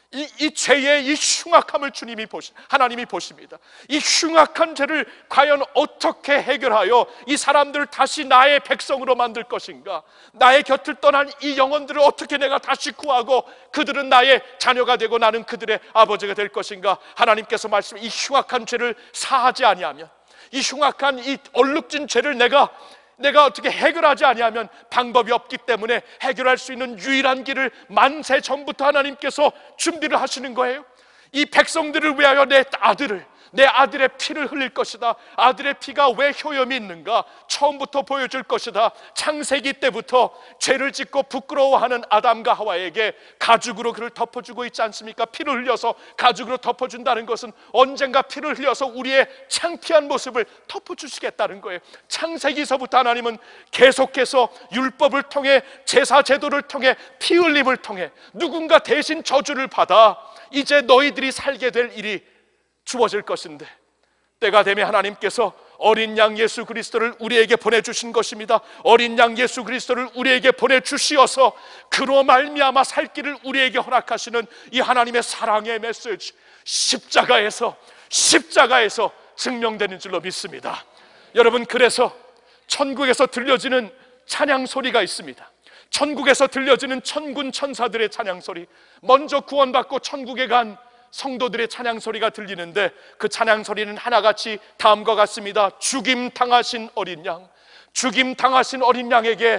이 죄의 이 흉악함을 하나님이 보십니다. 이 흉악한 죄를 과연 어떻게 해결하여 이 사람들을 다시 나의 백성으로 만들 것인가? 나의 곁을 떠난 이 영혼들을 어떻게 내가 다시 구하고 그들은 나의 자녀가 되고 나는 그들의 아버지가 될 것인가? 하나님께서 이 흉악한 죄를 사하지 아니하면, 이 흉악한 이 얼룩진 죄를 내가 어떻게 해결하지 아니하면 방법이 없기 때문에 해결할 수 있는 유일한 길을 만세 전부터 하나님께서 준비를 하시는 거예요. 이 백성들을 위하여 내 아들의 피를 흘릴 것이다. 아들의 피가 왜 효염이 있는가? 처음부터 보여줄 것이다. 창세기 때부터 죄를 짓고 부끄러워하는 아담과 하와에게 가죽으로 그를 덮어주고 있지 않습니까? 피를 흘려서 가죽으로 덮어준다는 것은 언젠가 피를 흘려서 우리의 창피한 모습을 덮어주시겠다는 거예요. 창세기서부터 하나님은 계속해서 율법을 통해, 제사 제도를 통해, 피 흘림을 통해 누군가 대신 저주를 받아 이제 너희들이 살게 될 일이 주어질 것인데, 때가 되면 하나님께서 어린 양 예수 그리스도를 우리에게 보내주신 것입니다. 어린 양 예수 그리스도를 우리에게 보내주시어서 그로 말미암아 살 길을 우리에게 허락하시는 이 하나님의 사랑의 메시지, 십자가에서 증명되는 줄로 믿습니다. 여러분, 그래서 천국에서 들려지는 찬양 소리가 있습니다. 천국에서 들려지는 천군 천사들의 찬양 소리, 먼저 구원받고 천국에 간 성도들의 찬양 소리가 들리는데, 그 찬양 소리는 하나같이 다음과 같습니다. 죽임 당하신 어린 양, 죽임 당하신 어린 양에게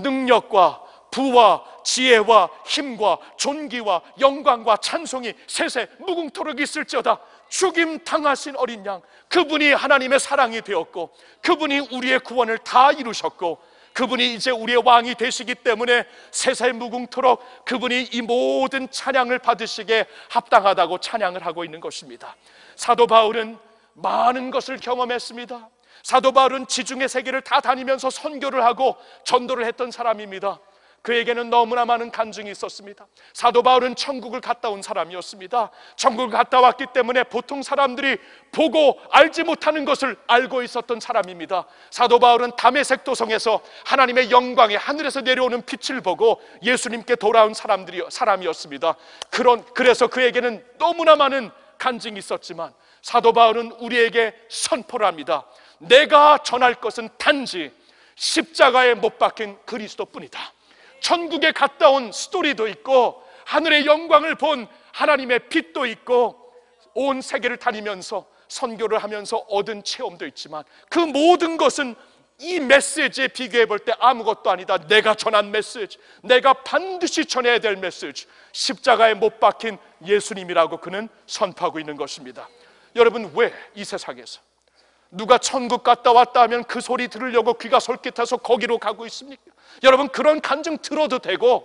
능력과 부와 지혜와 힘과 존귀와 영광과 찬송이 세세 무궁토록 있을지어다. 죽임 당하신 어린 양, 그분이 하나님의 사랑이 되었고, 그분이 우리의 구원을 다 이루셨고, 그분이 이제 우리의 왕이 되시기 때문에 세세 무궁토록 그분이 이 모든 찬양을 받으시기에 합당하다고 찬양을 하고 있는 것입니다. 사도 바울은 많은 것을 경험했습니다. 사도 바울은 지중해 세계를 다 다니면서 선교를 하고 전도를 했던 사람입니다. 그에게는 너무나 많은 간증이 있었습니다. 사도 바울은 천국을 갔다 온 사람이었습니다. 천국을 갔다 왔기 때문에 보통 사람들이 보고 알지 못하는 것을 알고 있었던 사람입니다. 사도 바울은 다메섹 도성에서 하나님의 영광이 하늘에서 내려오는 빛을 보고 예수님께 돌아온 사람이었습니다. 그래서 그에게는 너무나 많은 간증이 있었지만 사도 바울은 우리에게 선포를 합니다. 내가 전할 것은 단지 십자가에 못 박힌 그리스도뿐이다. 천국에 갔다 온 스토리도 있고, 하늘의 영광을 본 하나님의 빛도 있고, 온 세계를 다니면서 선교를 하면서 얻은 체험도 있지만, 그 모든 것은 이 메시지에 비교해 볼 때 아무것도 아니다. 내가 전한 메시지, 내가 반드시 전해야 될 메시지, 십자가에 못 박힌 예수님이라고 그는 선포하고 있는 것입니다. 여러분, 왜 이 세상에서 누가 천국 갔다 왔다 하면 그 소리 들으려고 귀가 솔깃해서 거기로 가고 있습니까? 여러분, 그런 간증 들어도 되고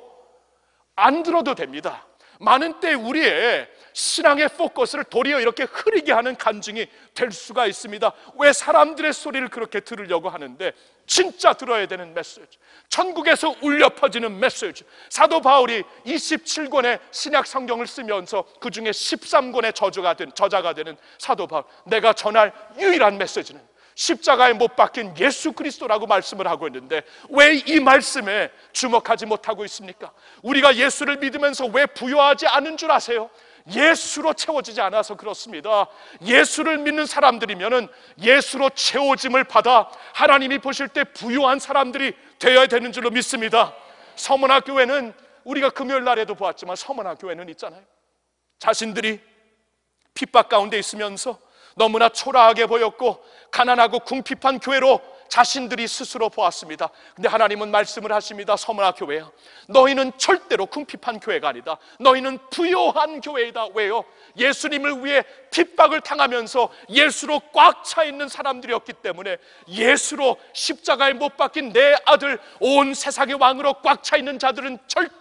안 들어도 됩니다. 많은 때 우리의 신앙의 포커스를 도리어 이렇게 흐리게 하는 간증이 될 수가 있습니다. 왜 사람들의 소리를 그렇게 들으려고 하는데, 진짜 들어야 되는 메시지, 천국에서 울려 퍼지는 메시지. 사도 바울이 27권의 신약 성경을 쓰면서 그 중에 13권의 저자가 되는 사도 바울, 내가 전할 유일한 메시지는 십자가에 못 박힌 예수 그리스도라고 말씀을 하고 있는데, 왜 이 말씀에 주목하지 못하고 있습니까? 우리가 예수를 믿으면서 왜 부요하지 않은 줄 아세요? 예수로 채워지지 않아서 그렇습니다. 예수를 믿는 사람들이면은 예수로 채워짐을 받아 하나님이 보실 때 부요한 사람들이 되어야 되는 줄로 믿습니다. 서문화 교회는 우리가 금요일 날에도 보았지만, 서문화 교회는 있잖아요, 자신들이 핍박 가운데 있으면서 너무나 초라하게 보였고 가난하고 궁핍한 교회로 자신들이 스스로 보았습니다. 근데 하나님은 말씀을 하십니다. 서문화 교회야, 너희는 절대로 궁핍한 교회가 아니다. 너희는 부요한 교회이다. 왜요? 예수님을 위해 핍박을 당하면서 예수로 꽉 차 있는 사람들이었기 때문에, 예수로 십자가에 못 박힌 내 아들, 온 세상의 왕으로 꽉 차 있는 자들은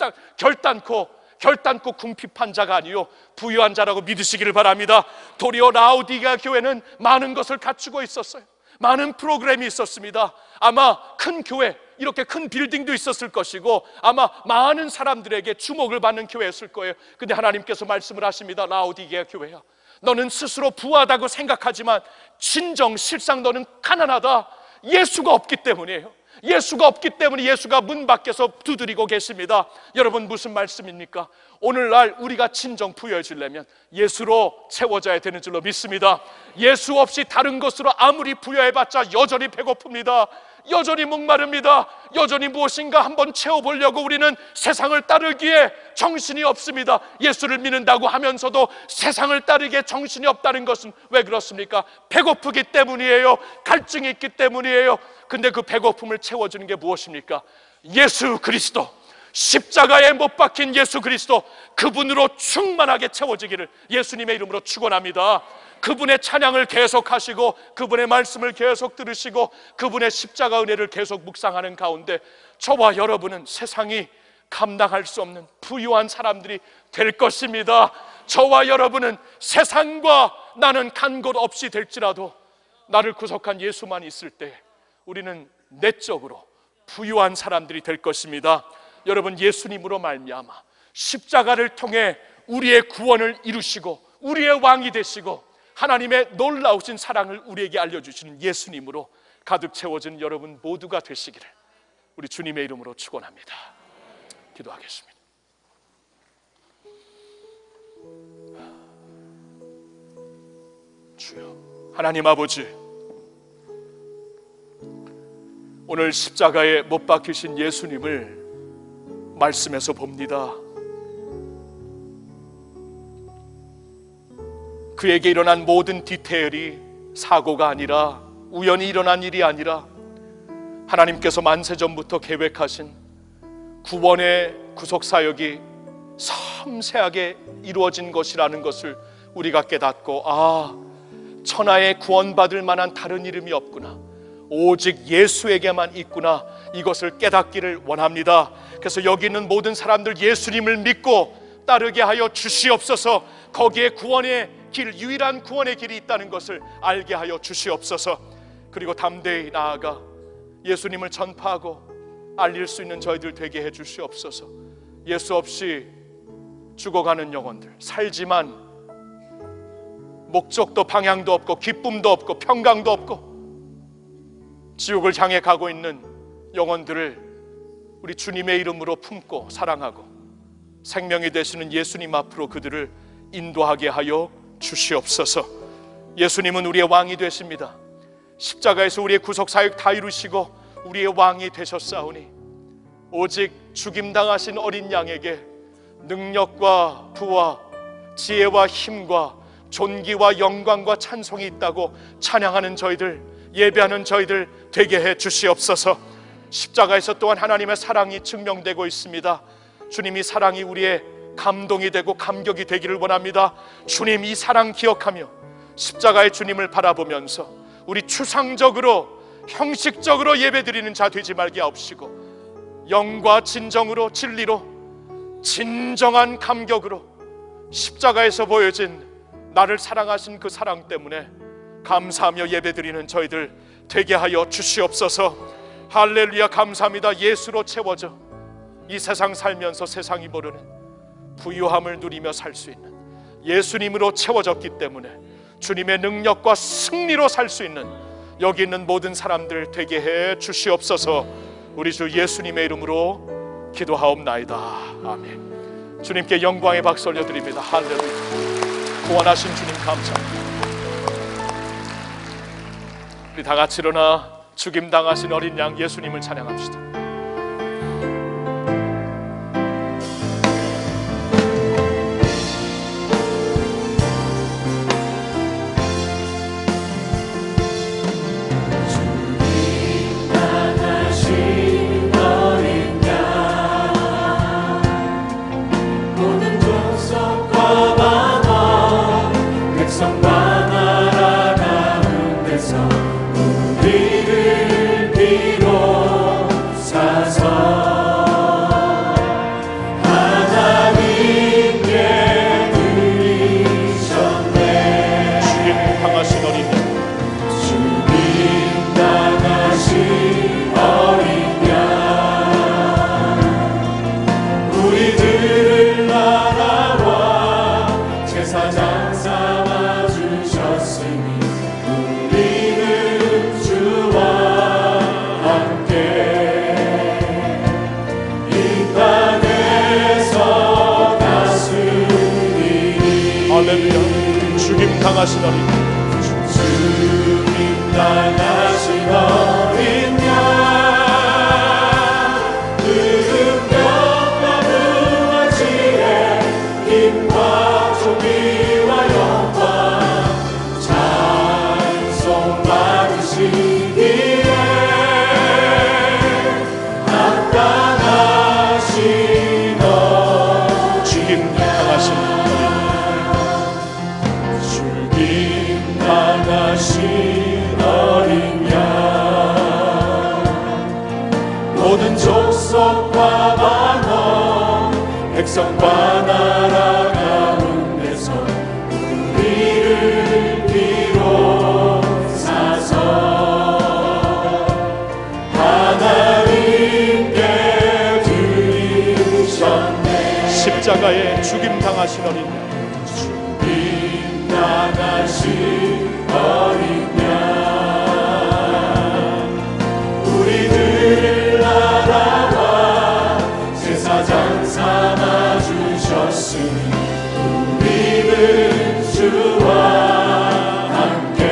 결단코 궁핍한 자가 아니요 부유한 자라고 믿으시기를 바랍니다. 도리어 라오디게아 교회는 많은 것을 갖추고 있었어요. 많은 프로그램이 있었습니다. 아마 큰 교회, 이렇게 큰 빌딩도 있었을 것이고, 아마 많은 사람들에게 주목을 받는 교회였을 거예요. 근데 하나님께서 말씀을 하십니다. 라오디게아 교회야, 너는 스스로 부하다고 생각하지만 실상 너는 가난하다. 예수가 없기 때문이에요. 예수가 없기 때문에 예수가 문 밖에서 두드리고 계십니다. 여러분, 무슨 말씀입니까? 오늘날 우리가 진정 부여해지려면 예수로 채워져야 되는 줄로 믿습니다. 예수 없이 다른 것으로 아무리 부여해봤자 여전히 배고픕니다. 여전히 목마릅니다. 여전히 무엇인가 한번 채워보려고 우리는 세상을 따르기에 정신이 없습니다. 예수를 믿는다고 하면서도 세상을 따르기에 정신이 없다는 것은 왜 그렇습니까? 배고프기 때문이에요. 갈증이 있기 때문이에요. 근데 그 배고픔을 채워주는 게 무엇입니까? 예수 그리스도, 십자가에 못 박힌 예수 그리스도, 그분으로 충만하게 채워지기를 예수님의 이름으로 축원합니다. 그분의 찬양을 계속하시고 그분의 말씀을 계속 들으시고 그분의 십자가 은혜를 계속 묵상하는 가운데 저와 여러분은 세상이 감당할 수 없는 부유한 사람들이 될 것입니다. 저와 여러분은 세상과 나는 간 곳 없이 될지라도 나를 구속한 예수만 있을 때 우리는 내적으로 부유한 사람들이 될 것입니다. 여러분, 예수님으로 말미암아 십자가를 통해 우리의 구원을 이루시고 우리의 왕이 되시고 하나님의 놀라우신 사랑을 우리에게 알려주시는 예수님으로 가득 채워진 여러분 모두가 되시기를 우리 주님의 이름으로 축원합니다. 기도하겠습니다. 주여, 하나님 아버지, 오늘 십자가에 못 박히신 예수님을 말씀에서 봅니다. 그에게 일어난 모든 디테일이 사고가 아니라 우연히 일어난 일이 아니라 하나님께서 만세전부터 계획하신 구원의 구속사역이 섬세하게 이루어진 것이라는 것을 우리가 깨닫고, 천하에 구원받을 만한 다른 이름이 없구나, 오직 예수에게만 있구나, 이것을 깨닫기를 원합니다. 그래서 여기 있는 모든 사람들 예수님을 믿고 따르게 하여 주시옵소서. 거기에 구원의 길, 유일한 구원의 길이 있다는 것을 알게 하여 주시옵소서. 그리고 담대히 나아가 예수님을 전파하고 알릴 수 있는 저희들 되게 해 주시옵소서. 예수 없이 죽어가는 영혼들, 살지만 목적도 방향도 없고 기쁨도 없고 평강도 없고 지옥을 향해 가고 있는 영혼들을 우리 주님의 이름으로 품고 사랑하고 생명이 되시는 예수님 앞으로 그들을 인도하게 하여 주시옵소서. 예수님은 우리의 왕이 되십니다. 십자가에서 우리의 구속사역 다 이루시고 우리의 왕이 되셨사오니 오직 죽임당하신 어린 양에게 능력과 부와 지혜와 힘과 존귀와 영광과 찬송이 있다고 찬양하는 저희들, 예배하는 저희들 되게 해 주시옵소서. 십자가에서 또한 하나님의 사랑이 증명되고 있습니다. 주님, 이 사랑이 우리의 감동이 되고 감격이 되기를 원합니다. 주님, 이 사랑 기억하며 십자가의 주님을 바라보면서 우리 추상적으로 형식적으로 예배드리는 자 되지 말게 하옵시고 영과 진정으로 진리로 진정한 감격으로 십자가에서 보여진 나를 사랑하신 그 사랑 때문에 감사하며 예배드리는 저희들 되게 하여 주시옵소서. 할렐루야, 감사합니다. 예수로 채워져 이 세상 살면서 세상이 모르는 부유함을 누리며 살 수 있는 예수님으로 채워졌기 때문에 주님의 능력과 승리로 살 수 있는 여기 있는 모든 사람들 되게 해 주시옵소서. 우리 주 예수님의 이름으로 기도하옵나이다. 아멘. 주님께 영광의 박수 올려드립니다. 할렐루야. 구원하신 주님 감사합니다. 우리 다 같이 일어나 죽임당하신 어린 양 예수님을 찬양합시다. 우리를 비롯 할렐루야. 죽임 당하신 어린 양, 죽임 당하신 어린 양, 의롭다 무한지에 힘과 존귀와 영광 찬송 받으시기에 합당하신 죽임 당하신 어린 양, 모든 족속과 방언 백성과 나라 가운데서 우리를 비롯사서 하나님께 드리셨네. 십자가에 죽임 당하신 어린 양, 죽임 당하신 어린 양, 우리들 나라와 제사장 삼아주셨으니 우리는 주와 함께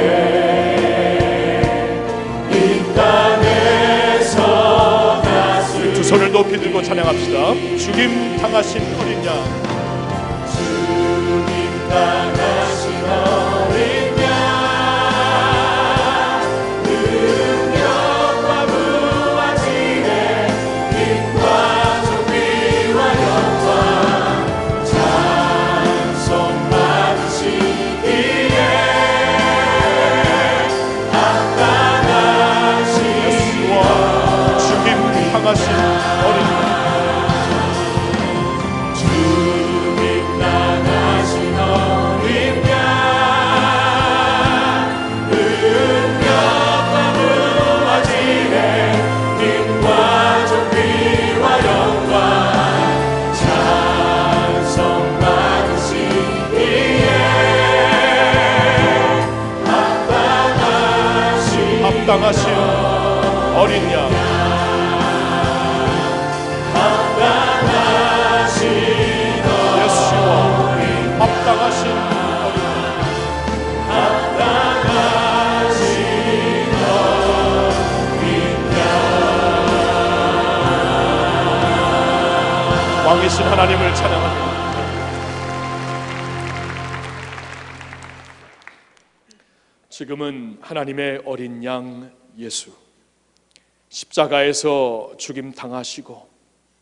이 땅에서 다스리. 두 손을 높이 들고 찬양합시다. 죽임 당하신 어린 양, 죽임 당하신 어린 양, 능력과 무한지에 힘과 존귀와 영광 찬송 받으시기에 합당하신 예수와 죽임 당하신 어린 양, 죽임 당하신 어린 양, 능력과 무한지에 힘과 존귀와 영광 찬송 받으시기에 합당하신 어린 양, 합당하신 예수와 합당하신 어린 양, 합당하신 왕이신 하나님을 찬양합니다. 지금은 하나님의 어린 양 예수, 십자가에서 죽임 당하시고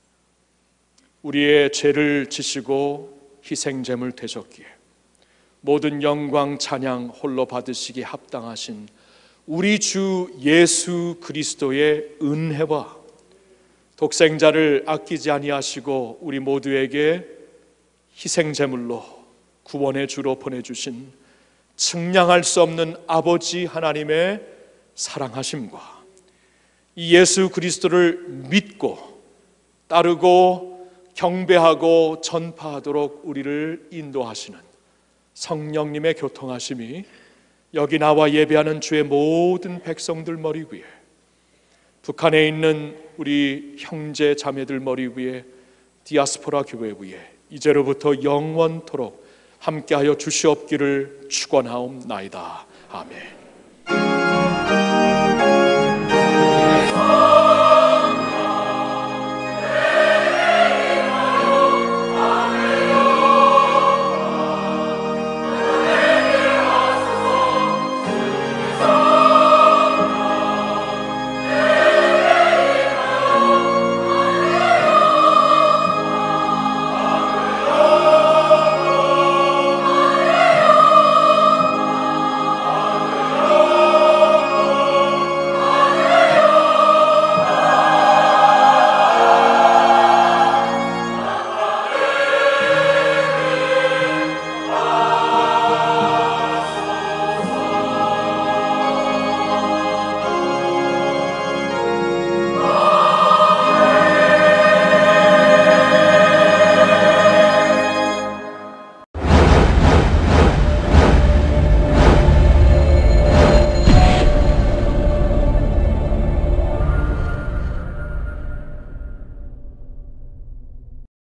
우리의 죄를 지시고 희생제물 되셨기에 모든 영광 찬양 홀로 받으시기 합당하신 우리 주 예수 그리스도의 은혜와 독생자를 아끼지 아니하시고 우리 모두에게 희생제물로 구원의 주로 보내주신 측량할 수 없는 아버지 하나님의 사랑하심과 이 예수 그리스도를 믿고 따르고 경배하고 전파하도록 우리를 인도하시는 성령님의 교통하심이 여기 나와 예배하는 주의 모든 백성들 머리 위에, 북한에 있는 우리 형제 자매들 머리 위에, 디아스포라 교회 위에 이제로부터 영원토록 함께하여 주시옵기를 축원하옵나이다. 아멘.